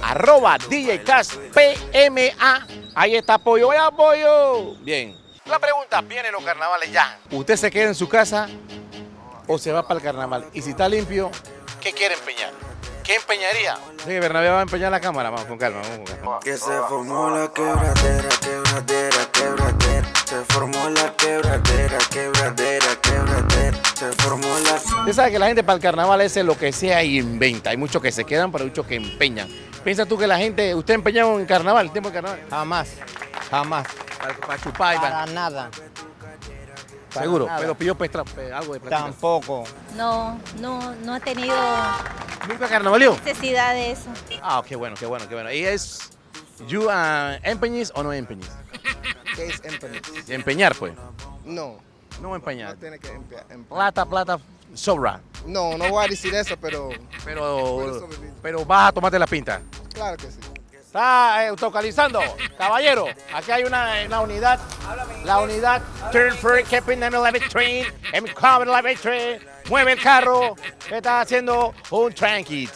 @DJCashPMA. Ahí está Pollo, vaya Pollo. Bien. La pregunta, vienen los carnavales ya. ¿Usted se queda en su casa o se va para el carnaval? Y si está limpio, ¿qué quiere empeñar? ¿Qué empeñaría? Sí, que Bernabé va a empeñar la cámara, vamos con calma, vamos con calma. Que se formó la quebradera, quebradera, quebradera. Se formó la quebradera, quebradera, quebradera. Se formó la... Usted sabe que la gente para el carnaval es lo que sea y inventa. Hay muchos que se quedan, pero hay muchos que empeñan. ¿Piensas tú que la gente, usted empeñado en carnaval, el tiempo de carnaval? Jamás, jamás. Para chupar y para nada. Seguro, nada. pero pidió algo de plata. Tampoco. No ha tenido ¿Nunca carnavalió? necesidad de eso. Ah, qué bueno, qué bueno, qué bueno. ¿Y es empeñis o no empeñis? ¿Qué es empeñar? Empeñar, pues. No. No empeñar. No tiene que empeñar. Plata, sobra. No voy a decir eso, pero... Pero vas a tomarte la pinta. Claro que sí. Está autocalizando, caballero. Aquí hay una unidad. La unidad Turn for Keeping an 11 Train. Train. Mueve el carro. ¿Qué está haciendo? Un tranquil.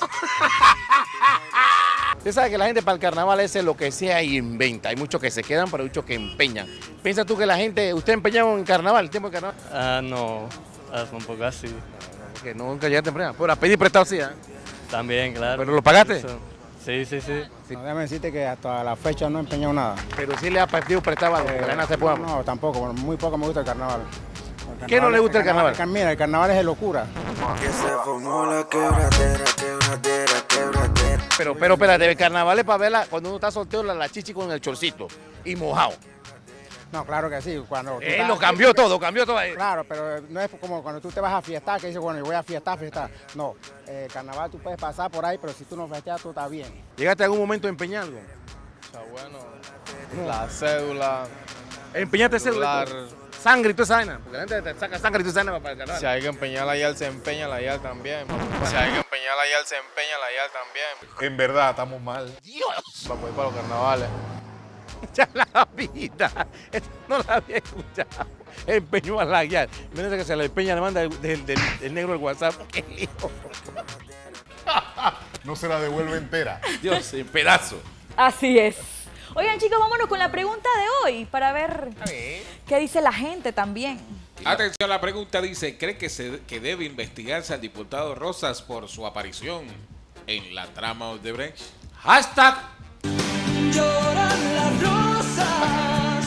Usted sabe que la gente para el carnaval es lo que sea y inventa. Hay muchos que se quedan, pero hay muchos que empeñan. ¿Piensas tú que la gente, usted empeñado en carnaval, el tiempo de carnaval? No, un poco así. Que nunca llegaste temprano. Pero a pedir prestado sí, ¿eh? También, claro. ¿Pero lo pagaste? Eso. Sí. No, déjame decirte que hasta la fecha no he empeñado nada. Pero sí le ha pedido prestado algo, que la nena se pueda. No, tampoco. Muy poco me gusta el carnaval. ¿Qué no le gusta el carnaval? Mira, el carnaval es de locura. Que se formó la quebradera, quebradera, quebradera. Pero espérate, el carnaval es para verla cuando uno está soltero, la chichi con el chorcito y mojado. No, claro que sí. Cuando lo cambió todo ahí. Claro, pero no es como cuando tú te vas a fiestar, que dices, bueno, yo voy a fiestar. No, carnaval tú puedes pasar por ahí, pero si tú no festeas, tú estás bien. ¿Llegaste a algún momento a empeñar algo? Bueno, la cédula. ¿Empeñaste cédula? Sangre y toda esa vaina. Porque la gente te saca sangre y toda esa vaina para el carnaval. Si hay que empeñar la YAL, se empeña la YAL también. Si hay que empeñar la YAL, se empeña la YAL también. En verdad, estamos mal. ¡Dios! Para poder para los carnavales. Ya la vida. No la había escuchado. Empeñó a la guiar. Miren que se la empeña, le manda el negro el WhatsApp. ¡Qué lío! No se la devuelve entera. Dios, en pedazo. Así es. Oigan, chicos, vámonos con la pregunta de hoy para ver qué dice la gente también. Atención, la pregunta dice, ¿cree que debe investigarse al diputado Rosas por su aparición en la trama Odebrecht? Hashtag Lloran las rosas.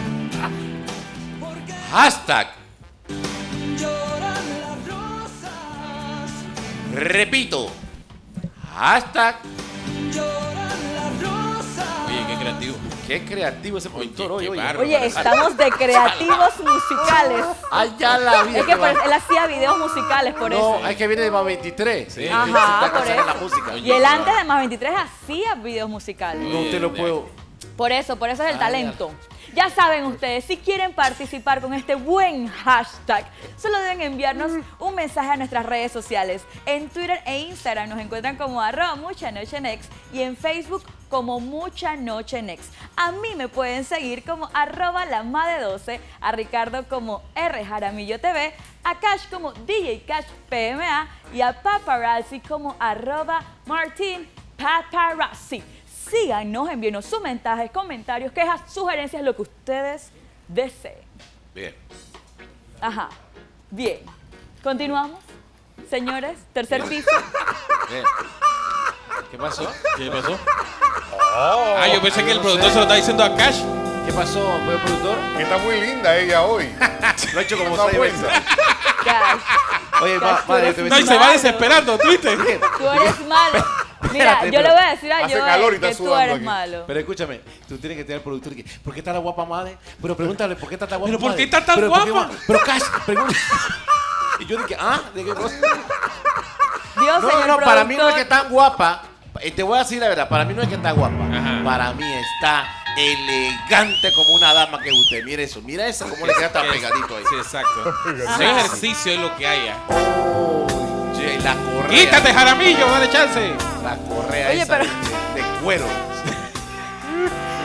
Hashtag. Lloran las rosas. Repito. Hashtag. Lloran las rosas. Oye, qué creativo. Qué creativo ese productor hoy. Oye, estamos de creativos musicales. Ay, ya la vi. Es que él hacía videos musicales, por eso. No, es que viene de más 23. Sí. Ajá, por eso. La música. Y él antes de más 23 hacía videos musicales. No te lo puedo. Por eso es el talento. Ya saben ustedes, si quieren participar con este buen hashtag, solo deben enviarnos un mensaje a nuestras redes sociales. En Twitter e Instagram nos encuentran como @muchanochenext y en Facebook como muchanochenext. A mí me pueden seguir como @lama12, a Ricardo como rjaramillo.tv, a Cash como DJ Cash PMA y a Paparazzi como @martinpaparazzi. Síganos, envíenos sus mensajes, comentarios, quejas, sugerencias, lo que ustedes deseen. Bien. Ajá. Bien. Continuamos. Señores, tercer piso. Bien. ¿Qué pasó? ¿Qué pasó? Yo pensé que el productor se lo está diciendo a Cash. ¿Qué pasó, productor? Está muy linda ella hoy. Lo ha hecho como Está 6 buena. veces. Cash. Oye, Cash, tú eres No, y se va desesperando, ¿viste? Tú eres malo. Mira, Espérate, yo le voy a decir a hace calor y Joel está que tú sudando eres aquí. malo. Pero escúchame, tú tienes que tener al productor que, ¿por qué está la guapa madre? Pero pregúntale, ¿por qué está tan guapa ¿Pero por madre? qué está tan ¿Pero por qué guapa? Pero Cash, pregunta. Y yo dije, ¿de qué cosa? Dios, señor No, para mí no es productor. que está guapa. Te voy a decir la verdad, para mí no es que está guapa. Ajá. Para mí está elegante como una dama que usted. Mire eso, mira eso, cómo le queda tan pegadito ahí. Sí, exacto. Ese ejercicio es lo que hay. Oye, la correa. ¡Quítate, Jaramillo! ¡Dale chance! La correa Oye, esa pero- de cuero. Ya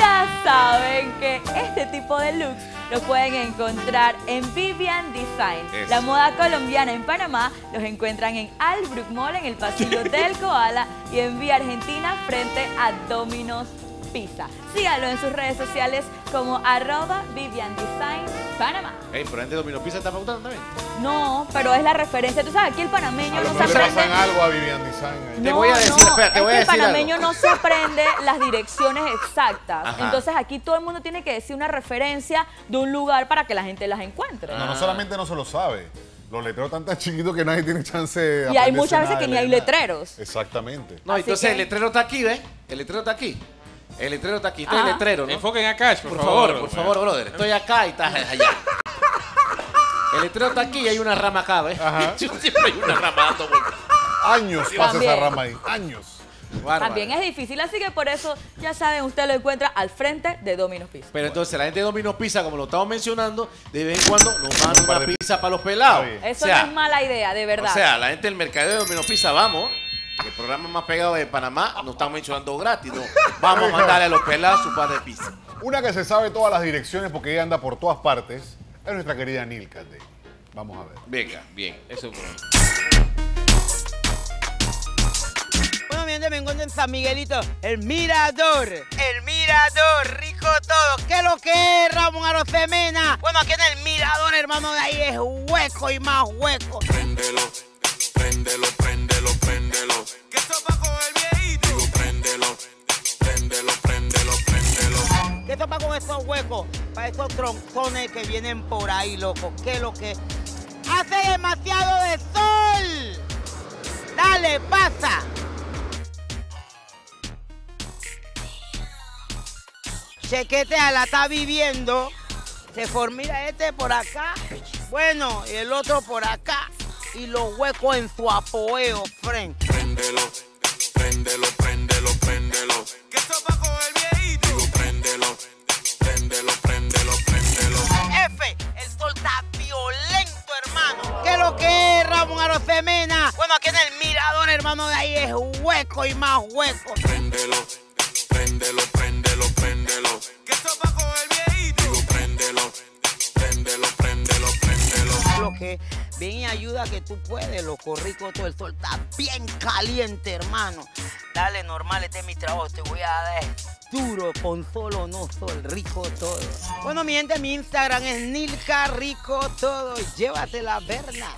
Ya saben que este tipo de looks los pueden encontrar en Vivian Design. Eso. La moda colombiana en Panamá los encuentran en Albrook Mall, en el pasillo del Koala, y en Vía Argentina frente a Domino's Pizza. Síganlo en sus redes sociales como @VivianDesignPanamá. Ey, pero gente de Domino Pizza está pautando también. No, pero es la referencia. Tú sabes, aquí el panameño no se le pasan aprende. algo a Vivian Design. Te voy a decir, espera, te voy a El decir algo. panameño no se aprende las direcciones exactas. Ajá. Entonces aquí todo el mundo tiene que decir una referencia de un lugar para que la gente las encuentre. No solamente no se lo sabe. Los letreros están tan chiquitos que nadie tiene chance de Y hay aprenderse muchas veces nada que de ni hay leer. letreros. Exactamente. No, Así entonces que- el letrero está aquí, ¿ves? El letrero está aquí. El letrero está aquí. Este es Ajá. el letrero, ¿no? Enfoquen a Cash, por Por favor. favor, por favor, brother. Estoy acá y estás allá. El letrero está aquí y hay una rama acá, ¿ves? Ajá. Siempre hay una rama dando vueltas. Años pasa También. esa rama ahí. Años. También es difícil, así que por eso, ya saben, usted lo encuentra al frente de Domino's Pizza. Pero entonces la gente de Domino Pizza, como lo estamos mencionando, de vez en cuando nos mandan par una de pizza para los pelados. Eso O sea, no es mala idea, de verdad. O sea, la gente del mercadeo de Domino Pizza, vamos. El programa más pegado de Panamá, nos estamos mencionando gratis. No. Vamos a mandarle a los pelados su par de pizza. Una que se sabe todas las direcciones porque ella anda por todas partes es nuestra querida Nilka. Vamos a ver. Venga, bien. Eso es bueno. Bueno, mi gente, me encuentro en San Miguelito, el Mirador. El Mirador, rico todo. ¿Qué es lo que es, Ramón Arosemena? Bueno, aquí en el Mirador, hermano, de ahí es hueco y más hueco. Préndelo, préndelo, préndelo, préndelo. ¿Qué sopa con el viejito? Digo, préndelo, préndelo, préndelo, préndelo. ¿Qué topa con estos huecos? Para estos troncones que vienen por ahí, loco. ¿Qué es lo que es? ¡Hace demasiado de sol! ¡Dale, pasa! Chequetea, la está viviendo. Se formila este por acá. Bueno, y el otro por acá. Y los huecos en su apogeo, friend. Préndelo, préndelo, préndelo, préndelo. ¿Qué sopa con el viejito? Digo, préndelo, préndelo, préndelo, préndelo. F, el sol está violento, hermano. ¿Qué es lo que es, Ramón Arosemena? Bueno, aquí en el Mirador, hermano, de ahí es hueco y más hueco. Préndelo, préndelo, préndelo, préndelo. ¿Qué sopa con el viejito? Digo, préndelo, préndelo, préndelo, préndelo. Lo que ven y ayuda que tú puedes, loco, rico todo. El sol está bien caliente, hermano. Dale, normal, este es mi trabajo. Te voy a dar duro, con sol o no sol, rico todo. Bueno, mi gente, mi Instagram es Nilka Rico Todo. Llévatela, Berna.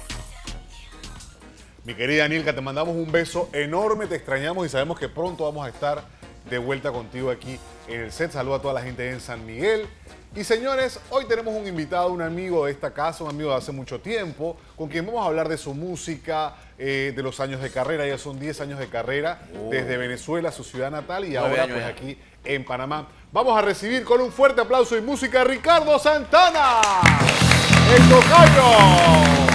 Mi querida Nilka, te mandamos un beso enorme, te extrañamos y sabemos que pronto vamos a estar de vuelta contigo aquí en el set. Saluda a toda la gente en San Miguel. Y señores, hoy tenemos un invitado, un amigo de esta casa, un amigo de hace mucho tiempo, con quien vamos a hablar de su música, de los años de carrera. Ya son 10 años de carrera desde Venezuela, su ciudad natal, y 9 ahora años pues ya. aquí en Panamá. Vamos a recibir con un fuerte aplauso y música a Ricardo Santana, el tocayo.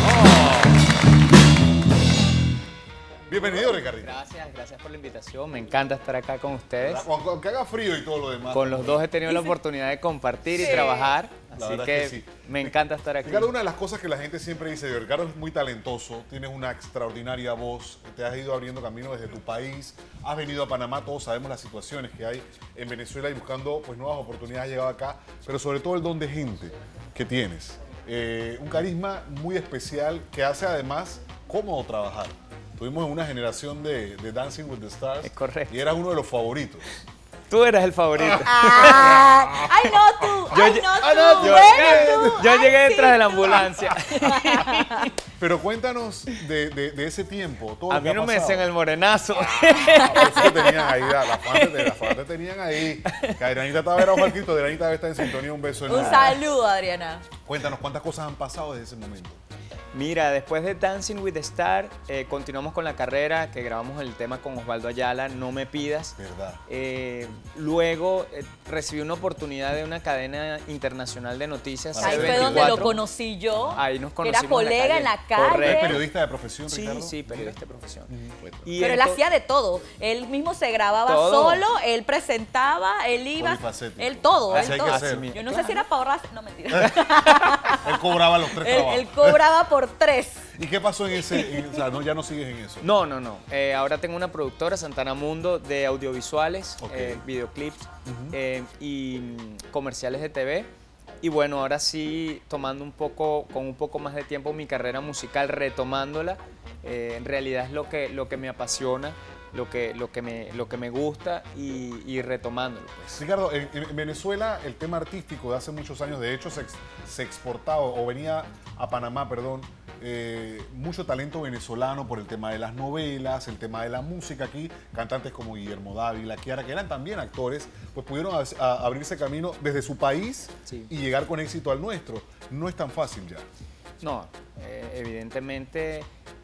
Bienvenido, Ricardo. Gracias por la invitación. Me encanta estar acá con ustedes. Aunque haga frío y todo lo demás. Con los dos he tenido la oportunidad de compartir y trabajar, La así verdad que, sí. me encanta estar aquí. Ricardo, una de las cosas que la gente siempre dice de Ricardo es muy talentoso, tienes una extraordinaria voz, te has ido abriendo camino desde tu país, has venido a Panamá, todos sabemos las situaciones que hay en Venezuela y buscando pues nuevas oportunidades, has llegado acá, pero sobre todo el don de gente que tienes. Un carisma muy especial que hace además cómodo trabajar. Tuvimos una generación de Dancing with the Stars. Es correcto. Y eras uno de los favoritos. Tú eras el favorito. ¡Ay, no tú! ¡Ay, no tú! ¡Bueno tú! Yo llegué detrás de la ambulancia. Pero cuéntanos de ese tiempo. Todo A lo que mí no ha me pasado. decían el morenazo. Eso tenían ahí, las fans te tenían ahí. Que Adrianita Tavera, ojo al Cristo, Adrianita está en sintonía, un beso Un enorme. saludo, Adriana. Cuéntanos cuántas cosas han pasado desde ese momento. Mira, después de Dancing with the Star, continuamos con la carrera, que grabamos el tema con Osvaldo Ayala, No Me Pidas. Verdad. Luego recibí una oportunidad de una cadena internacional de noticias. Ahí fue donde lo conocí yo. Ahí nos que conocimos. era colega en la calle. Correcto. ¿Eres periodista de profesión, Ricardo? Sí, periodista de profesión. Y Pero él hacía de todo. Él mismo se grababa Todo. solo, él presentaba, él iba, Polifacético. él todo. Así él hay que todo. ser. Yo no sé si era para ahorrar. No, mentira. Él cobraba los 3 trabajos. Él cobraba por 3. ¿Y qué pasó en ese? O sea, no, ya no sigues en eso. No. Ahora tengo una productora, Santana Mundo, de audiovisuales, videoclips y comerciales de TV. Y bueno, ahora sí, tomando con un poco más de tiempo mi carrera musical, retomándola, en realidad es lo que me apasiona, lo que me gusta y retomándolo. Pues. Ricardo, en Venezuela el tema artístico de hace muchos años, de hecho, se exportaba o venía a Panamá, perdón, mucho talento venezolano por el tema de las novelas, el tema de la música. Aquí cantantes como Guillermo Dávila, Kiara, que eran también actores, pues pudieron abrirse camino desde su país y llegar con éxito al nuestro. No es tan fácil ya. No, evidentemente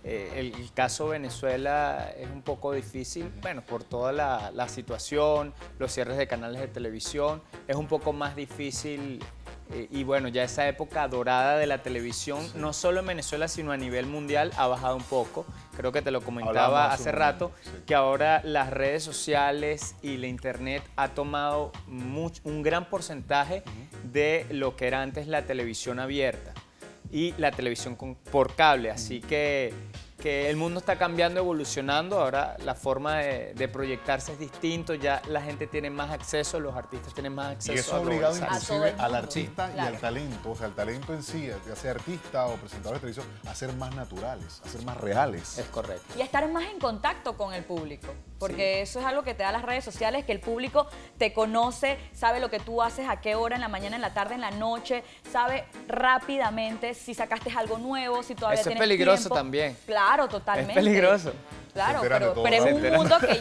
el caso Venezuela es un poco difícil, bueno, por toda la situación, los cierres de canales de televisión, es un poco más difícil. Y bueno, ya esa época dorada de la televisión, no solo en Venezuela, sino a nivel mundial, ha bajado un poco. Creo que te lo comentaba hace rato, que ahora las redes sociales y la internet ha tomado un gran porcentaje de lo que era antes la televisión abierta y la televisión por cable. Así que el mundo está cambiando, evolucionando. Ahora la forma de proyectarse es distinto, ya la gente tiene más acceso, los artistas tienen más acceso. Y eso ha obligado inclusive al artista y al talento, o sea, el talento en sí, ya sea artista o presentador de televisión, a ser más naturales, a ser más reales. Es correcto. Y a estar más en contacto con el público, porque eso es algo que te da las redes sociales, que el público te conoce, sabe lo que tú haces, a qué hora, en la mañana, en la tarde, en la noche, sabe rápidamente si sacaste algo nuevo, si todavía tienes tiempo. Eso es peligroso también. Claro, totalmente. Es peligroso. Claro, pero es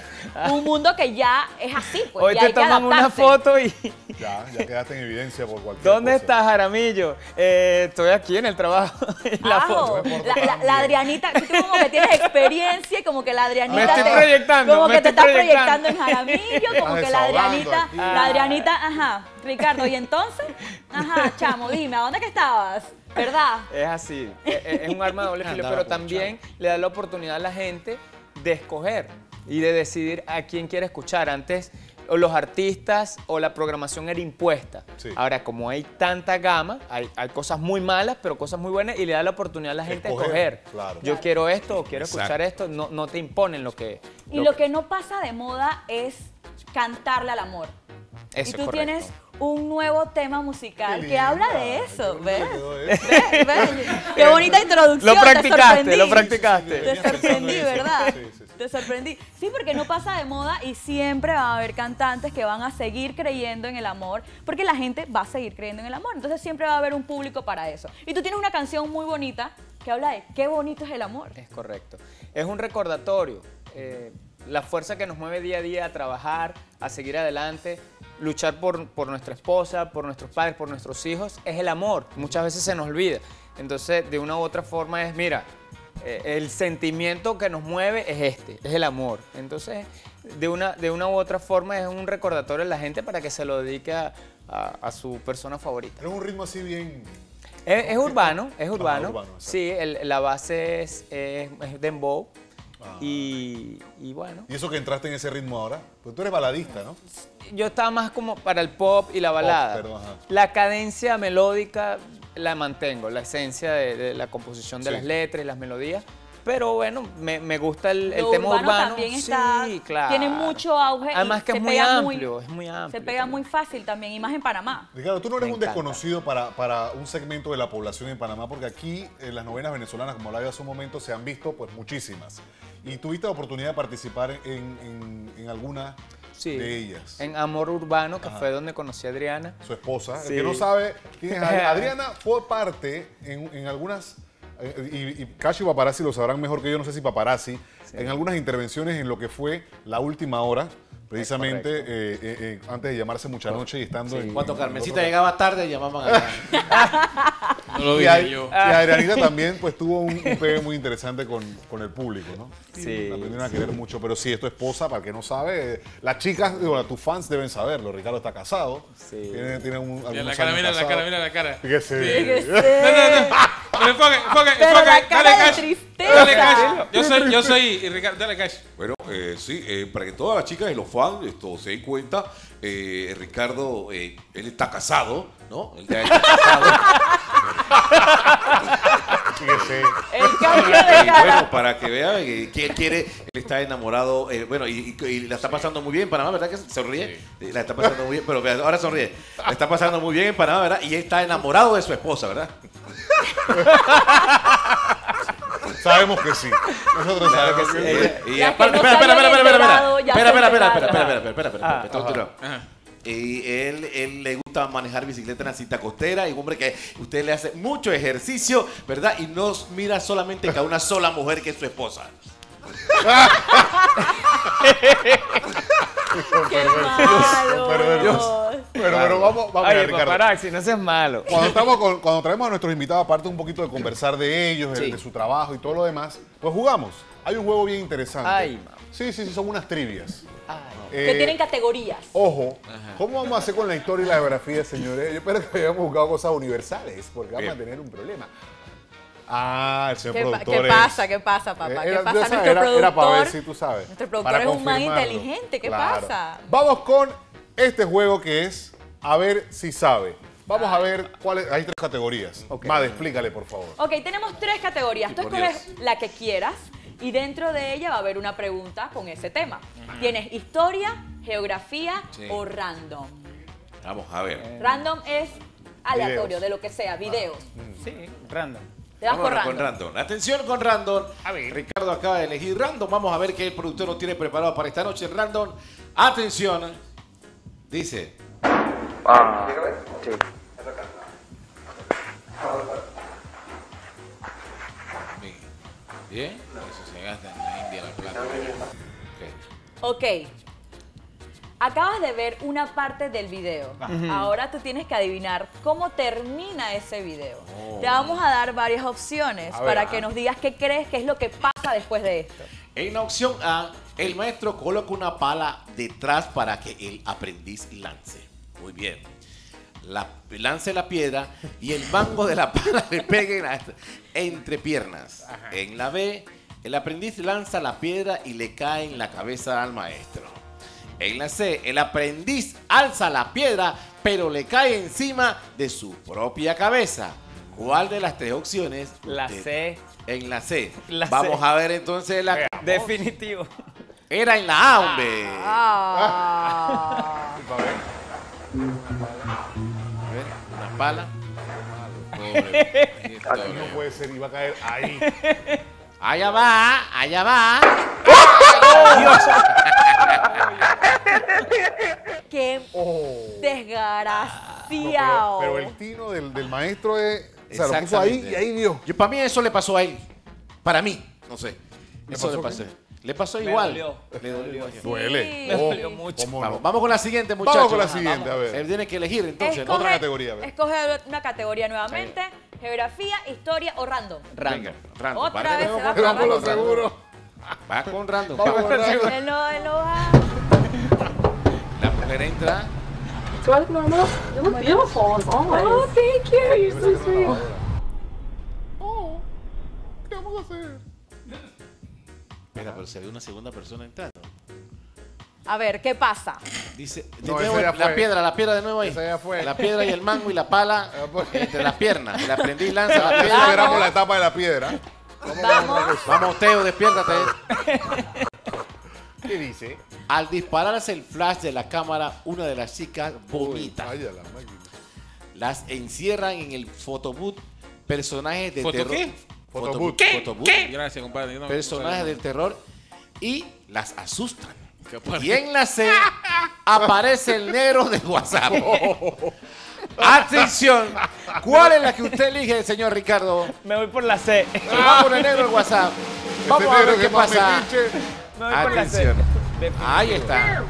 un mundo que ya es así. Pues, hoy te toman una foto y... Ya quedaste en evidencia por cualquier ¿Dónde estás, Jaramillo? Estoy aquí en el trabajo. La foto. La Adrianita, tú como que tienes experiencia y como que la Adrianita me estoy proyectando, como que te estás proyectando en Jaramillo, como que la Adrianita, ajá, Ricardo, ¿y entonces? Ajá, chamo, dime, ¿a dónde que estabas? ¿Verdad? Es así, es un arma de doble filo, pero también le da la oportunidad a la gente de escoger y de decidir a quién quiere escuchar. Antes los artistas o la programación era impuesta. Sí. Ahora, como hay tanta gama, hay cosas muy malas, pero cosas muy buenas, y le da la oportunidad a la gente de escoger. Claro. Yo quiero esto o quiero escuchar esto, no te imponen lo que... Y lo que no pasa de moda es cantarle al amor. Eso y tú es tienes un nuevo tema musical que habla de eso, ¿ves? Qué bonita introducción. Lo practicaste. Te sorprendí, ¿verdad? Te sorprendí. Sí, porque no pasa de moda y siempre va a haber cantantes que van a seguir creyendo en el amor, porque la gente va a seguir creyendo en el amor. Entonces siempre va a haber un público para eso. Y tú tienes una canción muy bonita que habla de qué bonito es el amor. Es correcto. Es un recordatorio. La fuerza que nos mueve día a día a trabajar, a seguir adelante, luchar por nuestra esposa, por nuestros padres, por nuestros hijos, es el amor. Muchas veces se nos olvida. Entonces, de una u otra forma es, mira, el sentimiento que nos mueve es es el amor. Entonces, de una u otra forma es un recordatorio a la gente para que se lo dedique a su persona favorita. Es un ritmo así bien... Es urbano, es urbano. Sí, la base es dembow. Y bueno. ¿Y eso que entraste en ese ritmo ahora? Pues tú eres baladista, ¿no? Yo estaba más como para el pop y la balada. La cadencia melódica la mantengo, la esencia de la composición de las letras y las melodías. Pero bueno, me gusta el tema urbano. También está, sí, claro. Tiene mucho auge. Además que es muy amplio, Se pega muy fácil también, y más en Panamá. Ricardo, tú no eres un desconocido para un segmento de la población en Panamá, porque aquí en las novenas venezolanas, como hablaba hace un momento, se han visto pues muchísimas. Y tuviste la oportunidad de participar en alguna de ellas. En Amor Urbano, que fue donde conocí a Adriana. Su esposa. Sí. El que no sabe quién es Adriana, fue parte en algunas... Y Cacho y Paparazzi lo sabrán mejor que yo, no sé si Paparazzi, en algunas intervenciones en lo que fue La Última Hora, precisamente antes de llamarse Mucha Noche y estando en... Cuando Carmencita llegaba tarde, llamaban a... No lo dije yo. Y Adrianita también pues tuvo un pegue muy interesante con el público, ¿no? Sí. La aprendieron a querer mucho, pero sí, es tu esposa, para el que no sabe, las chicas, bueno, tus fans deben saberlo, Ricardo está casado. Sí. Tiene la cara, mira la cara. Fíjese. No, enfoque. Dale, Cash. Yo soy Ricardo, dale, Cash. Bueno, sí, para que todas las chicas y los fans se den cuenta, Ricardo, él está casado, ¿no? Él ya está casado. El cambio de cara. Bueno, para que vean que él quiere, él está enamorado, bueno, y la está pasando muy bien en Panamá, ¿verdad? Que sonríe. Sí. La está pasando muy bien, pero ahora sonríe. La está pasando muy bien en Panamá, ¿verdad? Y él está enamorado de su esposa, ¿verdad? Sabemos que sí. Nosotros sabemos que sí. Y espera. Y él le gusta manejar bicicleta en la cinta costera, y un hombre que usted le hace mucho ejercicio, ¿verdad? Y no mira solamente a una sola mujer que es su esposa. ¡Qué malo! Pero vamos a ver, Ricardo. Paparazzi, no seas malo. Cuando traemos a nuestros invitados, aparte un poquito de conversar de ellos, de su trabajo y todo lo demás, pues jugamos. Hay un juego bien interesante. Ay, sí, son unas trivias. Que tienen categorías. Ojo, ¿cómo vamos a hacer con la historia y la geografía, señores? Yo espero que hayamos buscado cosas universales, porque vamos a tener un problema. El señor productor. ¿Qué pasa, papá? ¿Qué pasa? Nuestro productor. Era para ver si tú sabes. Nuestro productor es un man inteligente. ¿Qué pasa? Vamos con este juego que es a ver si sabe. Vamos a ver cuáles. Hay 3 categorías. Made, explícale, por favor. Ok, tenemos 3 categorías. Tú escoges la que quieras y dentro de ella va a haber una pregunta con ese tema. Tienes historia, geografía o random. Vamos a ver. Random es aleatorio, de lo que sea, videos. Sí, random. Te vas Vamos con random. Atención con random. Ricardo acaba de elegir random. Vamos a ver qué el productor nos tiene preparado para esta noche. Random. Atención. Dice. Sí. Bien. Eso se gasta en la India, la plata. Ok. Acabas de ver una parte del video. Ahora tú tienes que adivinar cómo termina ese video. Te vamos a dar varias opciones para que nos digas qué crees que es lo que pasa después de esto. En la opción A, el maestro coloca una pala detrás para que el aprendiz lance. Muy bien. Lance la piedra y el mango de la pala le pegue en las entrepiernas. En la B, el aprendiz lanza la piedra y le cae en la cabeza al maestro. En la C, el aprendiz alza la piedra, pero le cae encima de su propia cabeza. ¿Cuál de las 3 opciones? La C. En la C. Vamos a ver entonces la... Definitivo. Era en la A, hombre. A ver, una pala. Pobre. Aquí no puede ser, iba a caer ahí. Allá va, allá va. ¡Qué desgraciado! Pero el tino del maestro es... O sea, lo puso ahí y ahí dio. Para mí eso le pasó a él. Para mí, no sé. Eso le pasó. Le pasó igual. Le dolió. Duele. Me dolió mucho. Vamos con la siguiente, muchachos. Vamos con la siguiente, a ver. Él tiene que elegir entonces. Otra categoría, a ver. Escoge una categoría nuevamente. Geografía, historia o random. Random. Otra vez se va Vamos con lo seguro. Va con random. Vamos con random. Él no va. La mujer entra. Do I look normal? You look beautiful as always. Oh, thank you. You're so sweet. ¿Qué vamos a hacer? Mira, pero se ve una segunda persona entrando. A ver, ¿qué pasa? Dice, de No, nuevo, esa ya fue. la piedra de nuevo ahí. Esa ya fue. La piedra y el mango y la pala entre las piernas. El aprendiz lanza la piedra. Esperamos la etapa de la piedra. Vamos, Teo, despiértate. ¿Qué dice? Al dispararse el flash de la cámara, una de las chicas vomita. Vaya la máquina. Las encierran en el photobooth personajes de terror. ¿Qué? Photobooth. ¿Qué? Gracias, compadre. No, Personajes del terror y las asustan. Y en la C aparece el negro de WhatsApp. Atención, ¿cuál es la que usted elige, señor Ricardo? Me voy por la C. Vamos con el negro del WhatsApp. Vamos a ver qué pasa. Me voy por la C. Atención. Ahí está.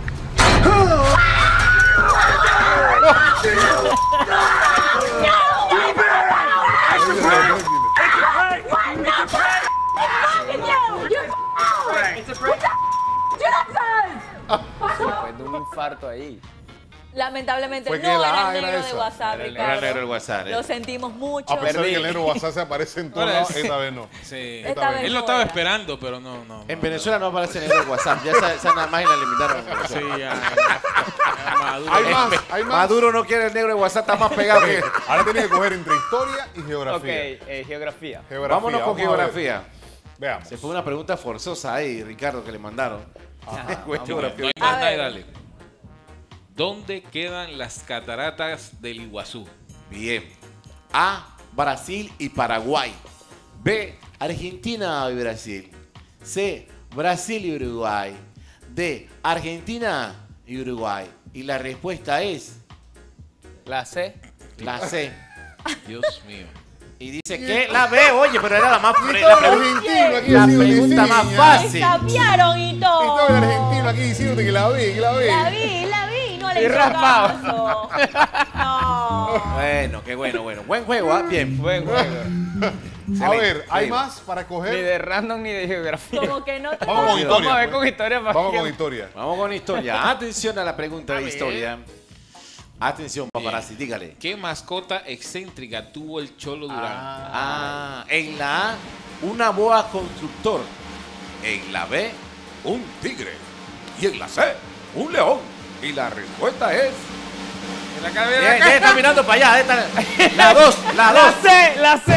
Después de un infarto ahí. Lamentablemente Fue no que la era A el era negro de esa. WhatsApp, Era el Ricardo. negro del WhatsApp. Lo sentimos mucho. A pesar de que el negro WhatsApp se aparece en todos lados, esta vez no. Sí. Esta vez Él no lo estaba era. esperando, pero no. En Venezuela no aparece el negro del WhatsApp. Ya esa nada más y la limitaron. Sí, ya. Hay más. Maduro no quiere el negro de WhatsApp, está más pegado que... Ahora tiene que coger entre historia y geografía. Ok, geografía. Vámonos con geografía. Veamos. Se fue una pregunta forzosa ahí, Ricardo, que le mandaron. No hay más nada, dale. ¿Dónde quedan las cataratas del Iguazú? Bien. A, Brasil y Paraguay. B, Argentina y Brasil. C, Brasil y Uruguay. D, Argentina y Uruguay. Y la respuesta es... La C. La C. Dios mío. Y dice que la B, oye, pero era la más... La pregunta más fácil. Me sapearon y todo. Y todo el argentino aquí diciéndote que la ve, que la ve. La vi, no le hizo caso. No. Bueno, qué bueno. Buen juego, ¿ah? Bien. Buen juego. A ver, ¿hay más para escoger? Ni de random ni de geografía. Como que no. Vamos con historia. Vamos a ver con historia. Vamos con historia. Vamos con historia. Atención a la pregunta de historia. Atención, paparazzi, dígale. ¿Qué mascota excéntrica tuvo el Cholo Durán? En la A, una boa constructor. En la B, un tigre. Y en la C, un león. Y la respuesta es... En la cabeza. Está mirando para allá. La 2. La C.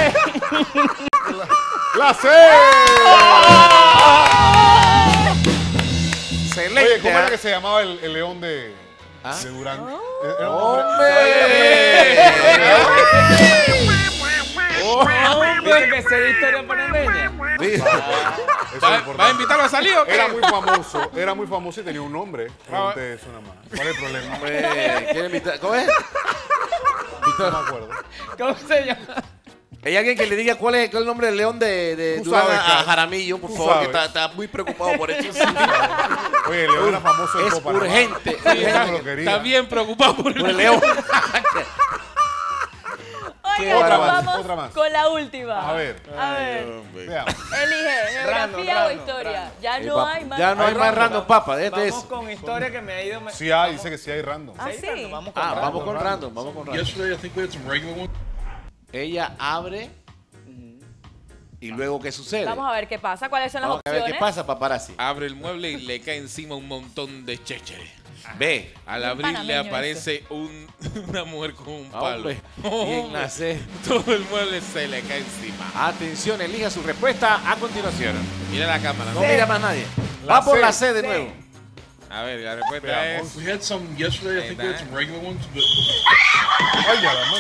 ¡La C! Excelente. Oye, ¿cómo era que se llamaba el león de Durán? ¿Viste que se de historia panameña? ¿Va a invitarlo a salir o qué? Era muy famoso y tenía un nombre. Pregunté eso nada más. ¿Cuál es el problema? ¿Quiere invitar? ¿Cómo es? No me acuerdo. ¿Cómo se llama? Hay alguien que le diga cuál es el nombre del león de Tú Durán sabes, a Jaramillo, por favor, que está muy preocupado por eso. Oye, el león era famoso en Es Copa, urgente. Está bien preocupado por el león. Oiga, vamos otra más. con la última. A ver. Veamos. Elige, geografía o historia. Ya no hay más. Ya no hay más random, papa. Vamos con historia que me ha ido... Sí hay, dice que sí hay random. Ah, sí. Vamos con random. Yesterday, I think we had some regular ones. Ella abre y luego ¿qué sucede? Vamos a ver qué pasa. ¿Cuáles son las Vamos a opciones? ver qué pasa, paparazzi. Abre el mueble y le cae encima un montón de chécheres. B. Al abrir le aparece una mujer con un palo. Bien, la C. Todo el mueble se le cae encima. Atención, elija su respuesta a continuación. Mira la cámara. No mira más nadie. Va por la C de nuevo. A ver, la respuesta es... We had some yesterday, I think we had some regular ones, but... Ay, ya, la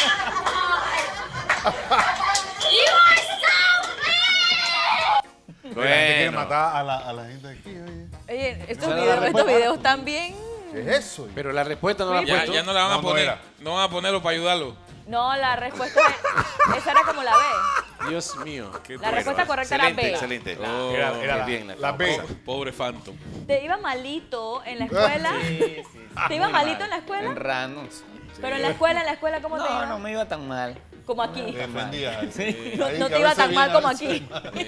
Bueno. Quiere matar a la gente aquí, oye. Oye, estos videos también... ¿Qué es eso? Pero la respuesta no la han puesto. Ya no la van a No, no poner. era. No van a ponerlo para ayudarlo. No, la respuesta esa era como la B. Dios mío. La respuesta correcta era B. Excelente. Era bien la B. Pobre Phantom. ¿Te iba malito en la escuela? Sí. ¿Te iba malito en la escuela? En random. Pero en la escuela, ¿cómo te iba? No me iba tan mal. Como aquí. Defendía. Sí. No te iba tan mal como aquí.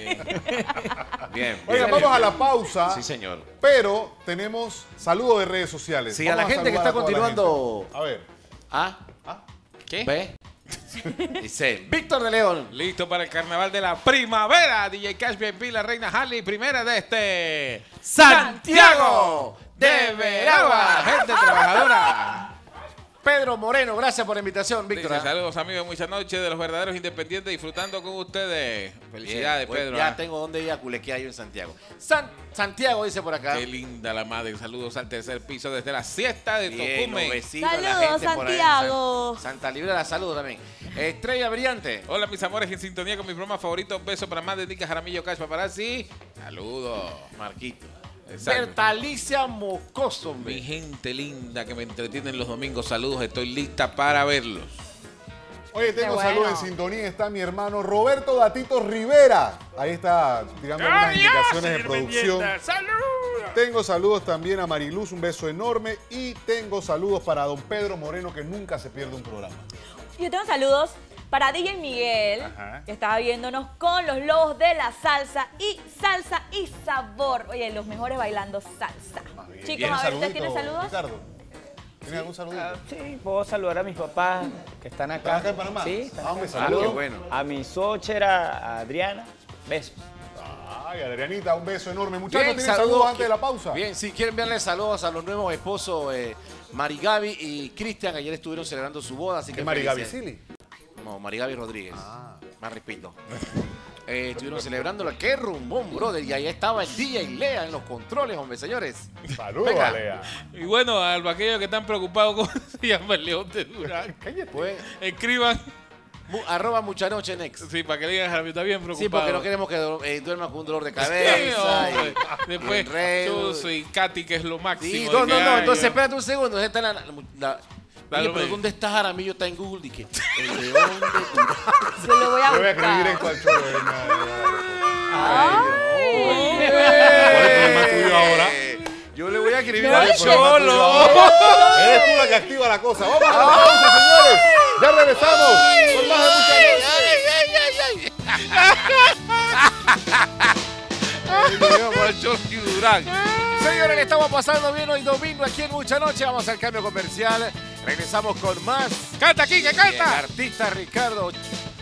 Bien. Oigan, vamos a la pausa. Sí, señor. Pero tenemos saludos de redes sociales. Sí, a la Vamos gente que saludar está a toda la continuando. gente. A ver. A. ¿Qué? B. Y C. Víctor de León. Listo para el carnaval de la primavera. DJ Cash, BNB, la reina Harley, primera de este... Santiago de Veragua. Gente trabajadora. Pedro Moreno, gracias por la invitación, Víctor. Dice, saludos amigos, muchas noches de los verdaderos independientes disfrutando con ustedes. Felicidades, Bien, pues Pedro. Ya tengo donde ir a culequear yo en Santiago. Santiago dice por acá. Qué linda la madre. Saludos al tercer piso desde la siesta de Bien, Tocumen. los vecinos, la Saludos, gente por ahí. Santiago. Santa Libre, la saludo también. Estrella Brillante. Hola mis amores, en sintonía con mi programa favorito. Un beso para más de Nica Jaramillo Cash Paparazzi. Saludos. Marquito. Exacto. Bertalicia Moscoso, hombre. Mi gente linda que me entretienen los domingos. Saludos, estoy lista para verlos. Oye, tengo Qué saludos bueno. en sintonía. Está mi hermano Roberto Datito Rivera. Ahí está tirando algunas indicaciones de producción. ¡Saludos! Tengo saludos también a Mariluz, un beso enorme. Y tengo saludos para don Pedro Moreno, que nunca se pierde un programa. Yo tengo saludos para DJ Miguel, que estaba viéndonos con los lobos de la salsa y sabor. Oye, los mejores bailando salsa. Chicos, Bien, a ver, ¿ustedes saludito, tienen saludos? Ricardo, ¿tiene algún saludito? Sí, puedo saludar a mis papás que están acá. ¿Están acá en Panamá? Sí, están Ah, hombre, acá. saludos. qué bueno. A mi sochera, a Adriana, besos. Ay, Adrianita, un beso enorme. Muchachos, Bien, ¿tienen saludos antes de la pausa? Bien, si quieren enviarle saludos a los nuevos esposos Marigaby y Cristian ayer estuvieron celebrando su boda, así que Marigaby felices. No, Marigaby Rodríguez. Más repito. Estuvieron celebrando qué rumbón, brother. Y ahí estaba el DJ Lea en los controles, hombre, señores. Saludos a Lea. Y bueno, a aquellos que están preocupados, ¿cómo se llama el León de Durán? Pues, escriban. @, mucha noche next. Sí, para que le digan, está bien preocupado. Sí, porque no queremos que duerma con un dolor de cabeza. Sí, después, Chuzo y Katy, que es lo máximo. Sí, no, entonces espérate un segundo. Está Oye, pero ¿dónde está Jaramillo? Está en Google. Dije, el León de Durán. Yo lo voy a buscar. Yo voy a escribir directo al show. ¿Cuál es el problema tuyo ahora? Yo le voy a escribir al Cholo. Eres tú la que activa la cosa. Vamos a la pausa, señores. Ya regresamos con más de Mucha Noche. Señores, le estamos pasando bien hoy domingo aquí en Mucha Noche. Vamos al cambio comercial. Regresamos con más. ¡Canta, Quique, canta! El artista Ricardo.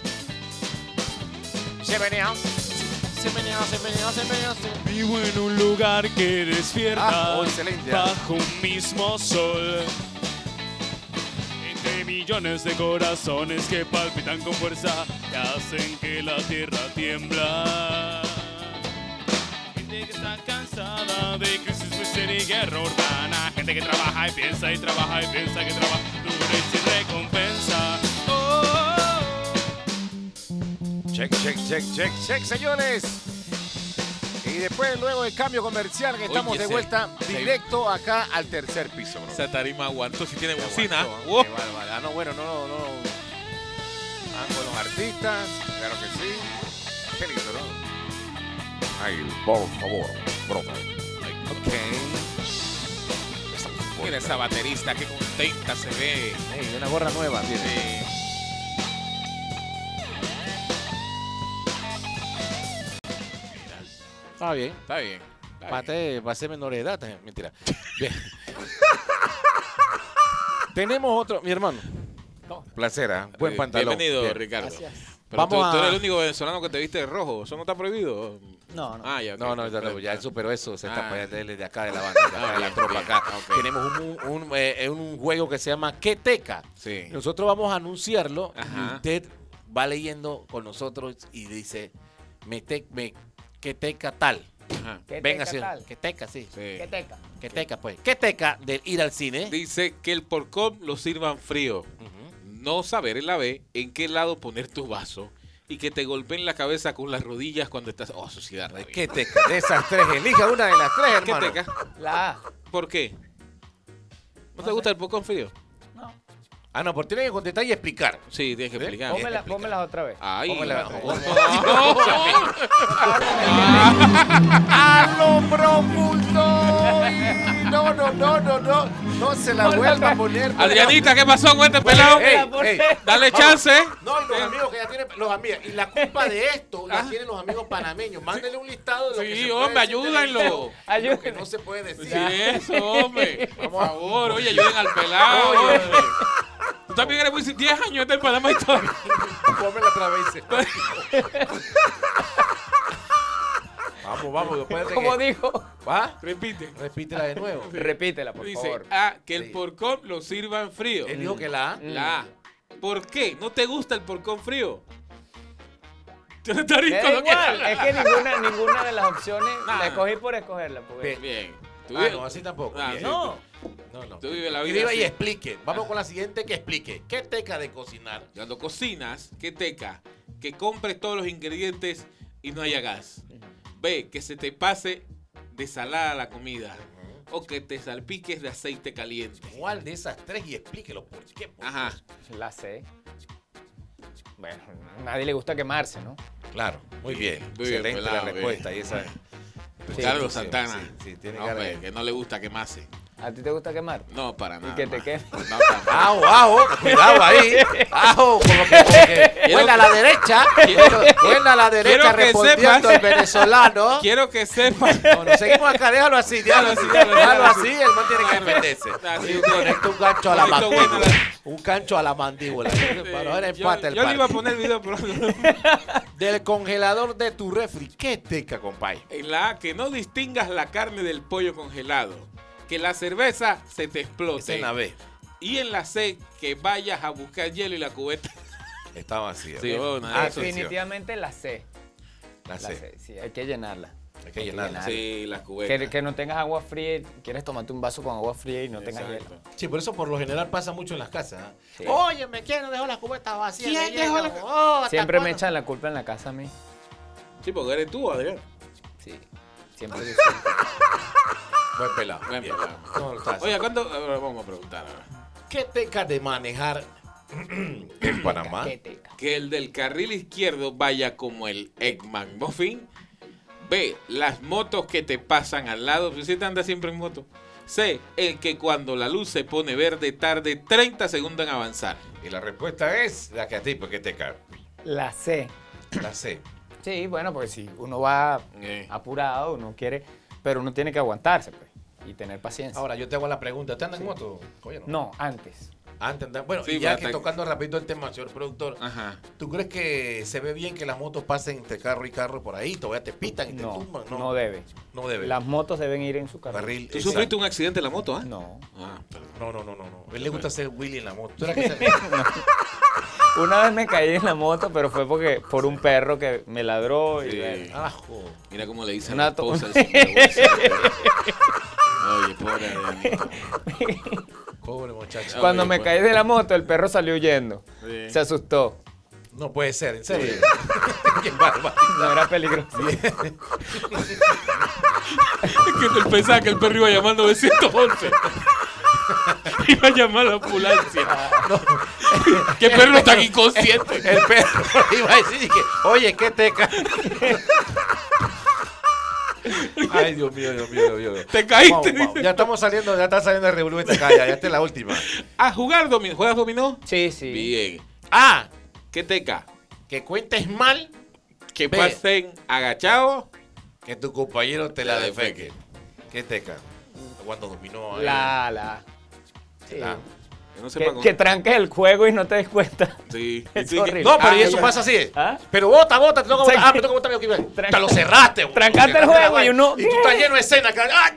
Vivo en un lugar que despierta excelente. bajo un mismo sol. Entre millones de corazones que palpitan con fuerza y hacen que la tierra tiembla. Gente que está cansada de crisis, miseria y guerra urbana. Gente que trabaja y piensa y trabaja y piensa que trabaja duro y sin recompensa. Check, señores. Y después, luego del cambio comercial, que estamos de vuelta directo acá al tercer piso. Bro. Esa tarima aguantó si tiene bocina. Qué bárbaro. No, bueno, no. Con los artistas, claro que sí. Qué lindo, ¿no? Ay, por favor, bro. Ok. Mira esa baterista, qué contenta se ve. Hey, una gorra nueva tiene. Está bien. Pasé menor de edad. Mentira. Bien. Tenemos otro, mi hermano. Placer, buen pantalón. Bienvenido, bien. Ricardo. Gracias. Pero tú eres el único venezolano que te viste de rojo. ¿Eso no está prohibido? No. Ah, ya, okay. No, ya superó eso. Se está de acá de la banda, de acá de la tropa acá. Okay. Tenemos un juego que se llama ¿Qué teca? Sí. Nosotros vamos a anunciarlo y usted va leyendo con nosotros y dice, ¿qué teca tal? Venga, sí. ¿Qué teca, sí? ¿Qué teca? ¿Qué teca, pues? ¿Qué teca de ir al cine? Dice que el porcón lo sirvan frío. No saber en la B en qué lado poner tu vaso y que te golpeen la cabeza con las rodillas cuando estás... Oh, suciedad. ¿Qué teca? De esas tres, elija una de las tres, hermano. ¿Qué teca? La A. ¿Por qué? ¿No te gusta el porcón frío? No. Ah, no, porque tienes que contestar y explicar. Sí, tienes que explicar. Pónmelas otra vez. Ahí. ¡A lo profundo! No se la vuelva a poner. Adrianita, ¿qué pasó? Cuenta, pelado. Dale chance. No, y los amigos que ya tienen, los amigos. Y la culpa de esto la tienen los amigos panameños. Mándenle un listado de lo que se puede hombre, decir ayúdenlo. Lo que no se puede decir. Sí, eso, hombre. Por favor, oye, ayuden al pelado. Tú también eres muy 10 años de Panamá y todo. Pónmela otra vez. Vamos. ¿Cómo dijo? ¿Va? Repítela de nuevo. Repítela, por favor. Dice, que el porcón lo sirvan frío. Él dijo que la A. La A. ¿Por qué? ¿No te gusta el porcón frío? Es que ninguna de las opciones la escogí por escogerla. Bien. No, así tampoco. No. Tú vives la vida. Escriba así. y explique. Vamos con la siguiente que explique. ¿Qué teca de cocinar? Cuando cocinas, ¿qué teca? Que compres todos los ingredientes y no haya gas. B, que se te pase de salada la comida. O que te salpiques de aceite caliente. ¿Cuál de esas tres? Y explíquelo. ¿Por qué? Ajá. La C. Bueno, a nadie le gusta quemarse, ¿no? Claro, muy bien. Excelente pelado, la respuesta. Y esa, Carlos Santana. Sí, tiene que no le gusta quemarse. ¿A ti te gusta quemar? No, para nada. ¿Y que te queme? Ajo, cuidado ahí. Ajo, como que vuela a la derecha. Vuela a la derecha respondiendo el venezolano. Quiero que sepas. No, seguimos acá, déjalo así. Déjalo así, el man tiene que defenderse. Conecta un gancho a la mandíbula. Un gancho a la mandíbula. Para ver empate el Yo le iba a poner el video, pero... Del congelador de tu refri. ¿Qué teca, compadre? En la A, que no distingas la carne del pollo congelado. que la cerveza se te explote. Esa es la B. Y en la C, que vayas a buscar hielo y la cubeta está vacía. Sí, definitivamente la C. La C. Sí, hay que llenarla. Hay que llenarla. Sí, las cubetas. Que no tengas agua fría, quieres tomarte un vaso con agua fría y no tengas hielo. Sí, por eso por lo general pasa mucho en las casas. Sí. Oye, ¿quién dejó la cubeta vacía? ¿Quién dejó la Siempre me echan la culpa en la casa a mí. Sí, porque eres tú, Adrián. Sí, siempre. Buen pelado. Buen Bien. pelado. ¿Cómo lo estás? Oye, ¿cuánto? Ahora vamos a preguntar. ¿Qué teca de manejar en Panamá? Que el del carril izquierdo vaya como el Eggman Muffin. B, las motos que te pasan al lado. Si te andas siempre en moto. C, el que cuando la luz se pone verde tarde 30 segundos en avanzar. Y la respuesta es la que a ti, ¿por qué teca? La C. La C. Sí, bueno, pues si uno va apurado, uno quiere, pero uno tiene que aguantarse, pues, y tener paciencia. Ahora, yo te hago la pregunta. ¿Te andas en moto? Oye, no, antes. Bueno, Sí, y ya pero que tocando rapidito el tema, señor productor, ¿tú crees que se ve bien que las motos pasen entre carro y carro por ahí? Todavía te pitan y te tumban. No debe. No debe. Las motos deben ir en su carril. ¿Tú sufriste un accidente en la moto, No. No. A él le gusta hacer Willy en la moto. Una vez me caí en la moto, pero fue por un perro que me ladró y Mira cómo le dicen Una a la esposa to- del sinvergüenza. Oye, pobre Adrianito. Pobre muchacho. Cuando me caí de la moto, el perro salió huyendo. Sí. Se asustó. No puede ser, en serio. Sí. No era peligroso. Es que él pensaba que el perro iba a llamar 911. Iba a llamar a la ambulancia. Que el perro está inconsciente. El perro iba a decir que, oye, ¿qué teca? Ay, Dios mío. Te caíste. Wow. Ya estamos saliendo, ya está saliendo de revolver esta calle, ya esta es la última. ¿A jugar dominó? ¿Juegas dominó? Sí. Bien. ¿Qué teca? Que cuentes mal. Que pasen agachados. Que tu compañero te la defeque. ¿Qué teca? Cuando dominó. Sí. Que no sepa que tranques el juego y no te des cuenta. Sí. Es horrible. No, pero y eso pasa así. Pero bota, te toca botar. Me toca botar aquí. Te lo cerraste. Trancaste el juego y uno. Y tú estás lleno de escena.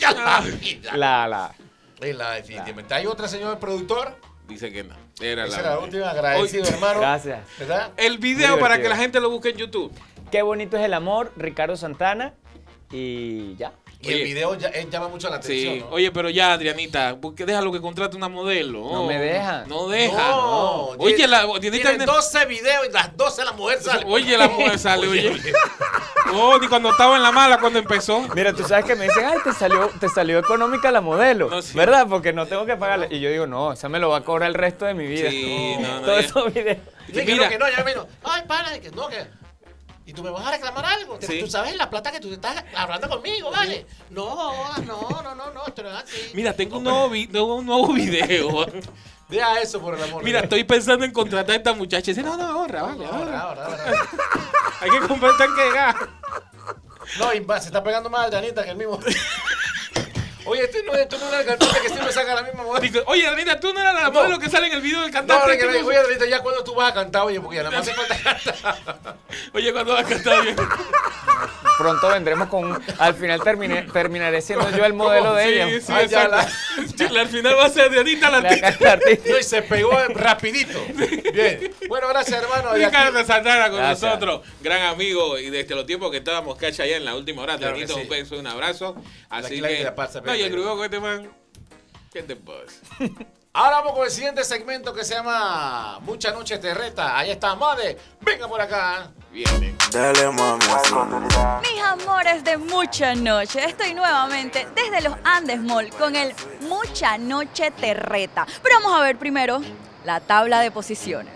Definitivamente. ¿Hay otra, señor productor? Dice que no. Era Esa era la última. Agradecido, hermano. Gracias. ¿Verdad? El video para que la gente lo busque en YouTube. Qué bonito es el amor, Ricardo Santana. Y ya. Y el video llama mucho la atención. Sí. ¿no? Oye, pero ya, Adrianita, ¿por qué déjalo que contrate una modelo? No me deja. No deja. No. Oye, tiene 12 videos y las 12 la mujer sale. Oye, la mujer sale, oye. No, ni cuando estaba en la mala, cuando empezó. Mira, tú sabes que me dicen, ay, te salió económica la modelo. No, sí. ¿Verdad? Porque no tengo que pagarle. Y yo digo, no, esa me lo va a cobrar el resto de mi vida. Sí, no, Todos esos videos. Mira. Que no, ya vino. Ay, para, que no, que... ¿Y tú me vas a reclamar algo? Sí. Tú sabes la plata que tú estás hablando conmigo, ¿vale? No, esto no es así. Mira, tengo un nuevo video. Deja eso, por el amor. Mira, estoy pensando en contratar a esta muchacha. Y dice, no, ahorra, vale. Hay que comprar tanque de gas. No, y se está pegando más Adrianita que el mismo. Oye, esto no era el cantante que siempre saca la misma modelo. Dice, oye, Adriana, tú no eras la modelo que sale en el video del cantante. No, que le digo, oye, Adrianita, ya cuando tú vas a cantar, oye, porque ya nada más hace falta cantar. Oye, cuando vas a cantar bien. Pronto vendremos con... Al final terminaré siendo yo el modelo de ella. Sí, exacto. Al final va a ser Adrianita la artista. No, y se pegó rapidito. Bien. Bueno, gracias, hermano. Ricardo Santana con nosotros. Gran amigo. Y desde los tiempos que estábamos cacha allá en la última hora. Claro Adrianito, un beso y un abrazo. Así la que... pasa, No, y el grupo que te man... ¿Qué te pasa? Ahora vamos con el siguiente segmento que se llama Mucha Noche Te Reta. Ahí está, Made. Venga por acá. Bien. Dale, mami. Mis amores de Mucha Noche, estoy nuevamente desde los Andes Mall con el Mucha Noche Te Reta. Pero vamos a ver primero la tabla de posiciones.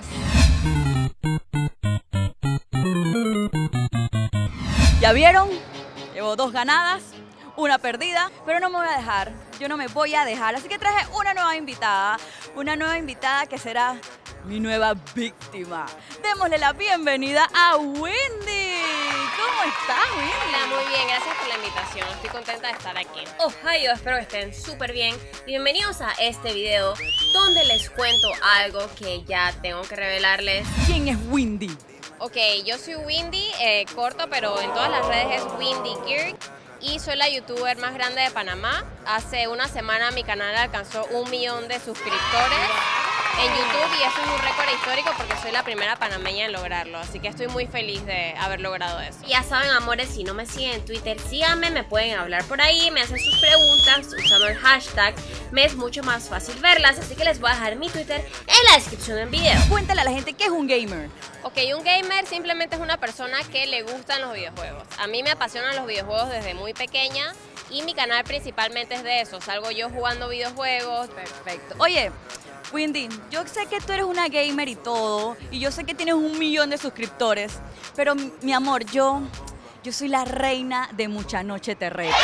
¿Ya vieron? Llevo 2 ganadas, 1 perdida, pero no me voy a dejar. Yo no me voy a dejar, así que traje una nueva invitada que será mi nueva víctima. Démosle la bienvenida a Wendy. ¿Cómo estás, Wendy? Hola, muy bien, gracias por la invitación. Estoy contenta de estar aquí. Ohio, espero que estén súper bien. Y bienvenidos a este video donde les cuento algo que ya tengo que revelarles. ¿Quién es Wendy? Ok, yo soy Wendy, corto, pero en todas las redes es Wendy Gear. y soy la youtuber más grande de Panamá. Hace una semana mi canal alcanzó 1 millón de suscriptores en YouTube y eso es un récord histórico porque soy la primera panameña en lograrlo, así que estoy muy feliz de haber logrado eso. Ya saben, amores, si no me siguen en Twitter, síganme, me pueden hablar por ahí, me hacen sus preguntas usando el hashtag, me es mucho más fácil verlas, así que les voy a dejar mi Twitter en la descripción del video. Cuéntale a la gente qué es un gamer. Ok, un gamer simplemente es una persona que le gustan los videojuegos. A mí me apasionan los videojuegos desde muy pequeña y mi canal principalmente es de eso, salgo yo jugando videojuegos. Perfecto. Oye, Windy, yo sé que tú eres una gamer y todo, y yo sé que tienes 1 millón de suscriptores, pero mi amor, yo soy la reina de Mucha Noche Te Reta.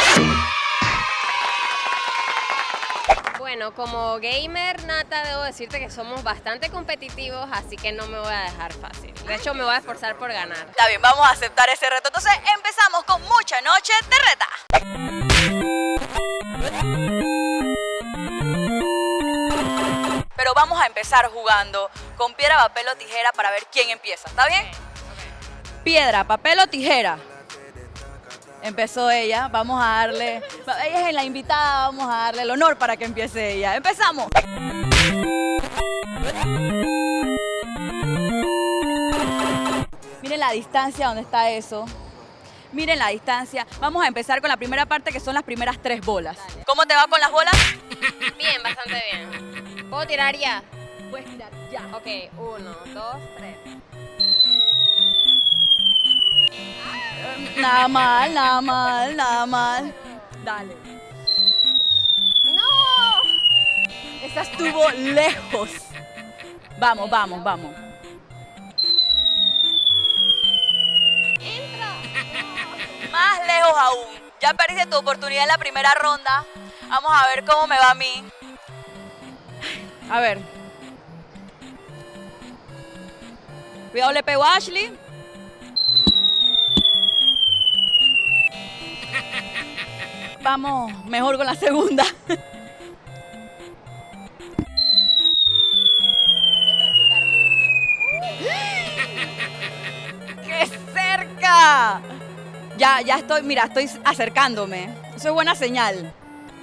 Bueno, como gamer nata, debo decirte que somos bastante competitivos, así que no me voy a dejar fácil. De hecho, me voy a esforzar por ganar. Está bien, vamos a aceptar ese reto. Entonces, empezamos con Mucha Noche Te Reta. Pero vamos a empezar jugando con piedra, papel o tijera para ver quién empieza. ¿Está bien? Piedra, papel o tijera. Empezó ella. Vamos a darle... Ella es la invitada. Vamos a darle el honor para que empiece ella. ¡Empezamos! Miren la distancia donde está eso. Miren la distancia. Vamos a empezar con la primera parte, que son las primeras 3 bolas. Dale. ¿Cómo te va con las bolas? Bien, bastante bien. ¿Puedo tirar ya? Puedes tirar ya. Ok, 1, 2, 3. Nada mal, nada mal, nada mal. Dale. ¡No! Esa estuvo lejos. Vamos, vamos, vamos. Entra. Más lejos aún. Ya perdiste tu oportunidad en la primera ronda. Vamos a ver cómo me va a mí. A ver. Cuidado, le pego a Ashley. Vamos mejor con la segunda. ¡Qué cerca! Ya estoy, mira, estoy acercándome. Eso es buena señal.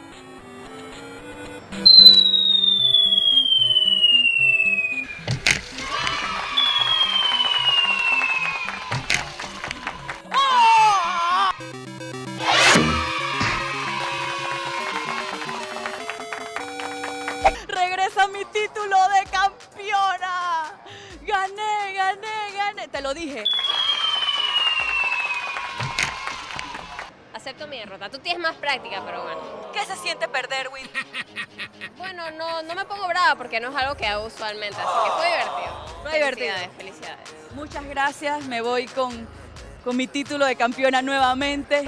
Regresa mi título de campeona. Gané, gané, gané. Te lo dije. Acepto mi derrota. Tú tienes más práctica, pero bueno. ¿Qué se siente perder, Win? Bueno, no me pongo brava porque no es algo que hago usualmente, así que fue divertido. Fue divertido. Felicidades. Muchas gracias. Me voy con mi título de campeona nuevamente.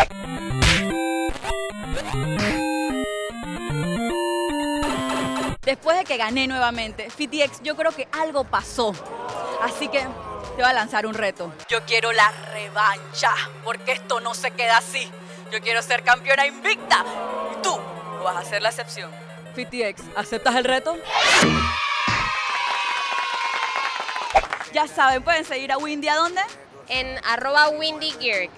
Después de que gané nuevamente, FitX, yo creo que algo pasó. Así que te voy a lanzar un reto. Yo quiero la revancha, porque esto no se queda así. Yo quiero ser campeona invicta. Y tú no vas a ser la excepción. FitX, ¿aceptas el reto? Ya saben, pueden seguir a Windy, ¿a dónde? En @WindyGeark,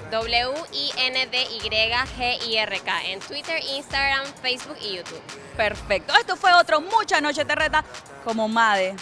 WINDYGIRK, en Twitter, Instagram, Facebook y YouTube. Perfecto. Esto fue otro Mucha Noche Te Reta como Made.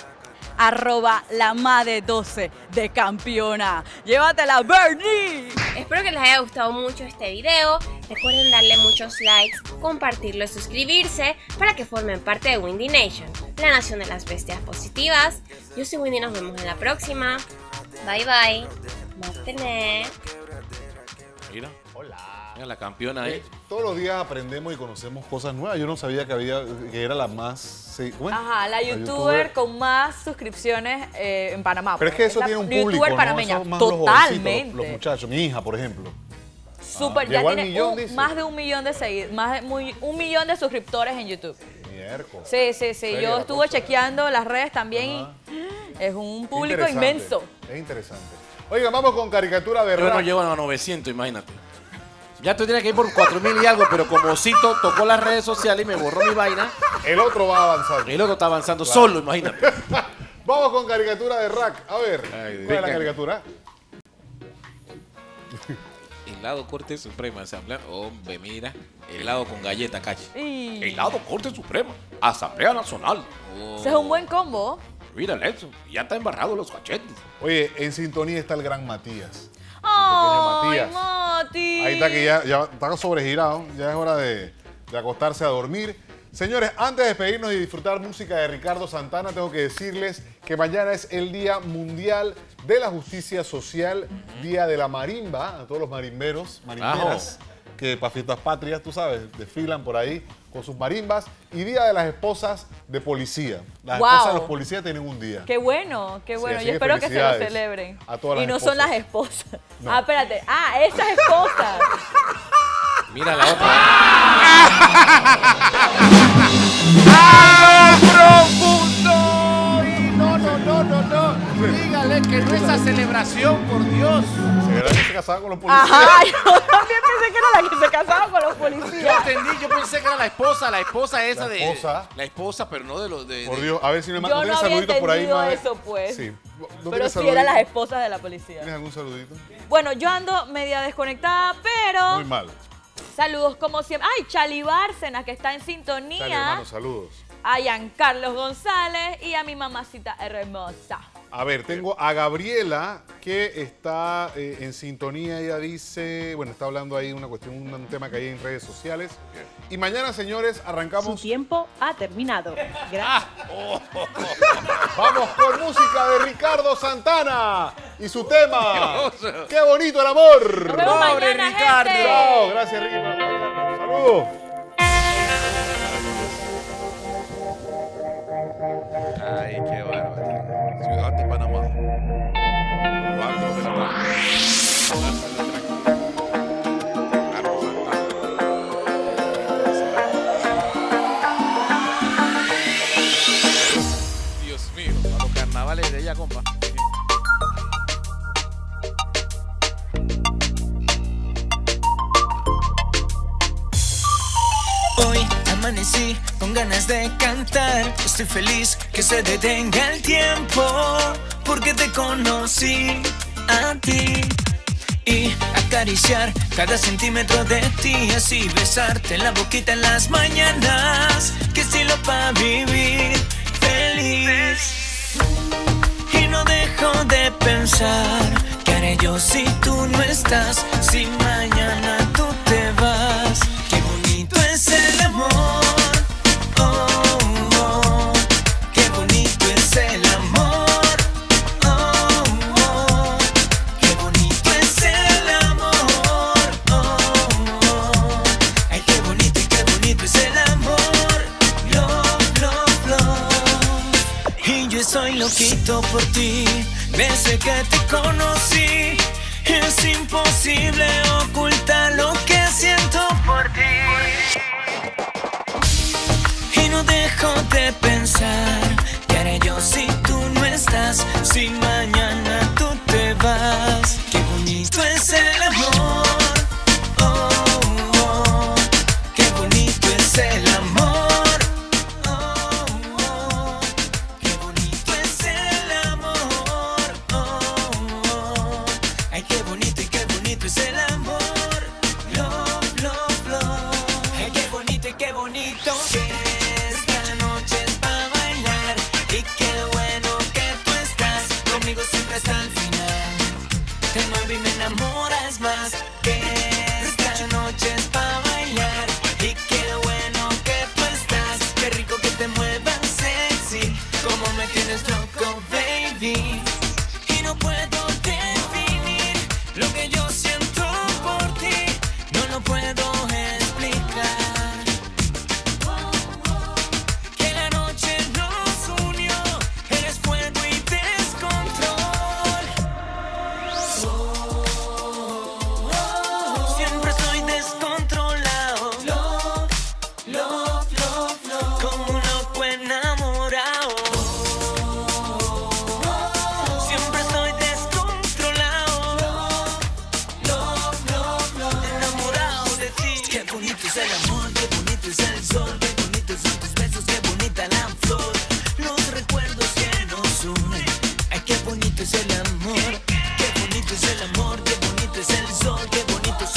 @LaMade12 de campeona. ¡Llévatela, Bernie! Espero que les haya gustado mucho este video. Recuerden darle muchos likes, compartirlo y suscribirse para que formen parte de Windy Nation, la nación de las bestias positivas. Yo soy Windy, nos vemos en la próxima. Bye bye. Mátene. Mira. Hola. Mira la campeona ahí. Todos los días aprendemos y conocemos cosas nuevas. Yo no sabía que era la más... Ajá, la youtuber con más suscripciones en Panamá. Pero es que eso tiene un público, youtuber ¿no? panameña. Son más Totalmente. Los muchachos, mi hija, por ejemplo. Súper, ya tiene millón, más de 1 millón de seguidores, más de 1 millón de suscriptores en YouTube. Miércoles. Sí. Yo estuve chequeando las redes también y es un público inmenso. Es interesante. Oigan, vamos con caricatura de Yo no llego a 900, imagínate. Ya tú tienes que ir por 4000 y algo, pero como Cito tocó las redes sociales y me borró mi vaina. El otro va avanzando. El otro está avanzando solo, imagínate. Vamos con caricatura de Rack. A ver, ¿cuál es la caricatura? helado Corte Suprema, Asamblea. Hombre, mira, helado con galleta, cachi. Helado Corte Suprema, Asamblea Nacional. Ese es un buen combo. Mira, eso, ya está embarrado los cachetes. Oye, en sintonía está el gran Matías. ¡Ay, Matías. Mati! Ahí está, que ya está sobregirado. Ya es hora de acostarse a dormir. Señores, antes de despedirnos y disfrutar música de Ricardo Santana, tengo que decirles que mañana es el Día Mundial de la Justicia Social, Día de la Marimba, a todos los marimberos, marimberas, que para fiestas patrias, tú sabes, desfilan por ahí con sus marimbas, y Día de las Esposas de Policía. Las esposas de los policías tienen un día. Qué bueno, qué bueno. Sí, yo espero que se lo celebren. A todas las y no esposas. son las esposas. No. Ah, espérate. Esas esposas. Mira la otra. ¡Profundo! No. Dígale que no es esa celebración, por Dios. ¿Será que se casaba con los policías? Ajá, yo también pensé que era la que se casaba con los policías. Yo entendí, yo pensé que era la esposa esa La de... esposa. La esposa, pero no de los de... Por Dios, a ver si me Yo mandan no un había saludito por ahí. entendido eso, pues. Sí. Pero sí eran las esposas de la policía. ¿Tienes algún saludito? Bueno, yo ando media desconectada, pero... Muy mal. Saludos como siempre. ¡Ay, Chali Bárcenas, que está en sintonía! Dale, hermano, saludos. A Giancarlos González y a mi mamacita hermosa. A ver, tengo a Gabriela que está en sintonía. Ella dice, bueno, está hablando ahí una cuestión, un tema que hay en redes sociales. Y mañana, señores, arrancamos. Su tiempo ha terminado. Gracias. Vamos con música de Ricardo Santana y su tema. ¡Qué bonito el amor! Nos vemos mañana, Ricardo! gente. Chao, gracias, Ricky, por acompañarnos. ¡Saludos! Ay, qué bárbaro. Ciudad de Panamá. 4 de la tarde. Dios mío. A los carnavales de ella, compa. Hoy amanecí con ganas de cantar. Estoy feliz que se detenga el tiempo, porque te conocí a ti. Y acariciar cada centímetro de ti, así besarte en la boquita en las mañanas. Que estilo para vivir feliz. Y no dejo de pensar, ¿qué haré yo si tú no estás? Si mañana tú te vas. Qué bonito es el amor. Oh, oh. Qué bonito es el amor. Oh, oh. Qué bonito es el amor. Oh, oh. Ay, qué bonito y qué bonito es el amor. Love, love, love. Y yo estoy loquito por ti. Desde que te conocí, es imposible ocultar lo que siento por ti. Y no dejo de pensar, ¿qué haré yo si tú no estás? Si mañana tú te vas. Qué bonito es el amor. Oh, oh. Qué bonito es el amor. Más que esta noche es pa' bailar. Y qué bueno que tú estás. Qué rico que te muevas sexy. Como me tienes loco, baby. Y no puedo definir lo que yo siento por ti. No lo puedo explicar. Que la noche nos unió. Eres fuego y descontrol. Siempre estoy descontrolado. Love, love, love, love. Como un loco enamorado. Siempre estoy descontrolado. Love, love, love. Enamorado de ti. Qué bonito es el amor, qué bonito es el sol. Qué bonitos son tus besos, qué bonita la flor. Los recuerdos que nos unen. Ay, qué bonito es el amor. Qué bonito es el amor, qué bonito es el sol. Qué bonito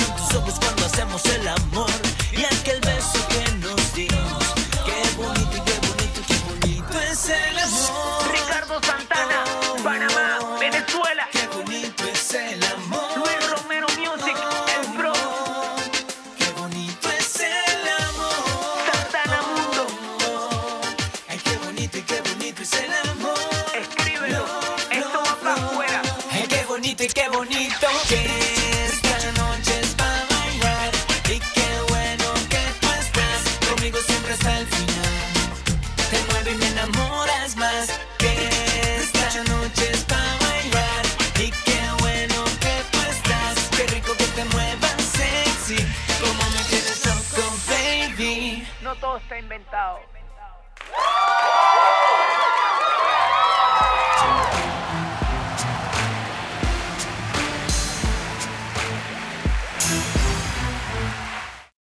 Qué bonito es el amor. Luis Romero Music, el bro. Qué bonito es el amor. Santana Mundo. Ay, qué bonito y qué bonito es el amor. Escríbelo, esto va para afuera. Ay, qué bonito y qué bonito. Que esta noche es para bailar. Y qué bueno que tú estás conmigo siempre hasta el final. Te mueve y me enamoras más. Que esta noche es para bailar. Y qué bueno que tú estás. Qué rico que te muevas sexy. Como me tienes loco, baby. No todo está inventado.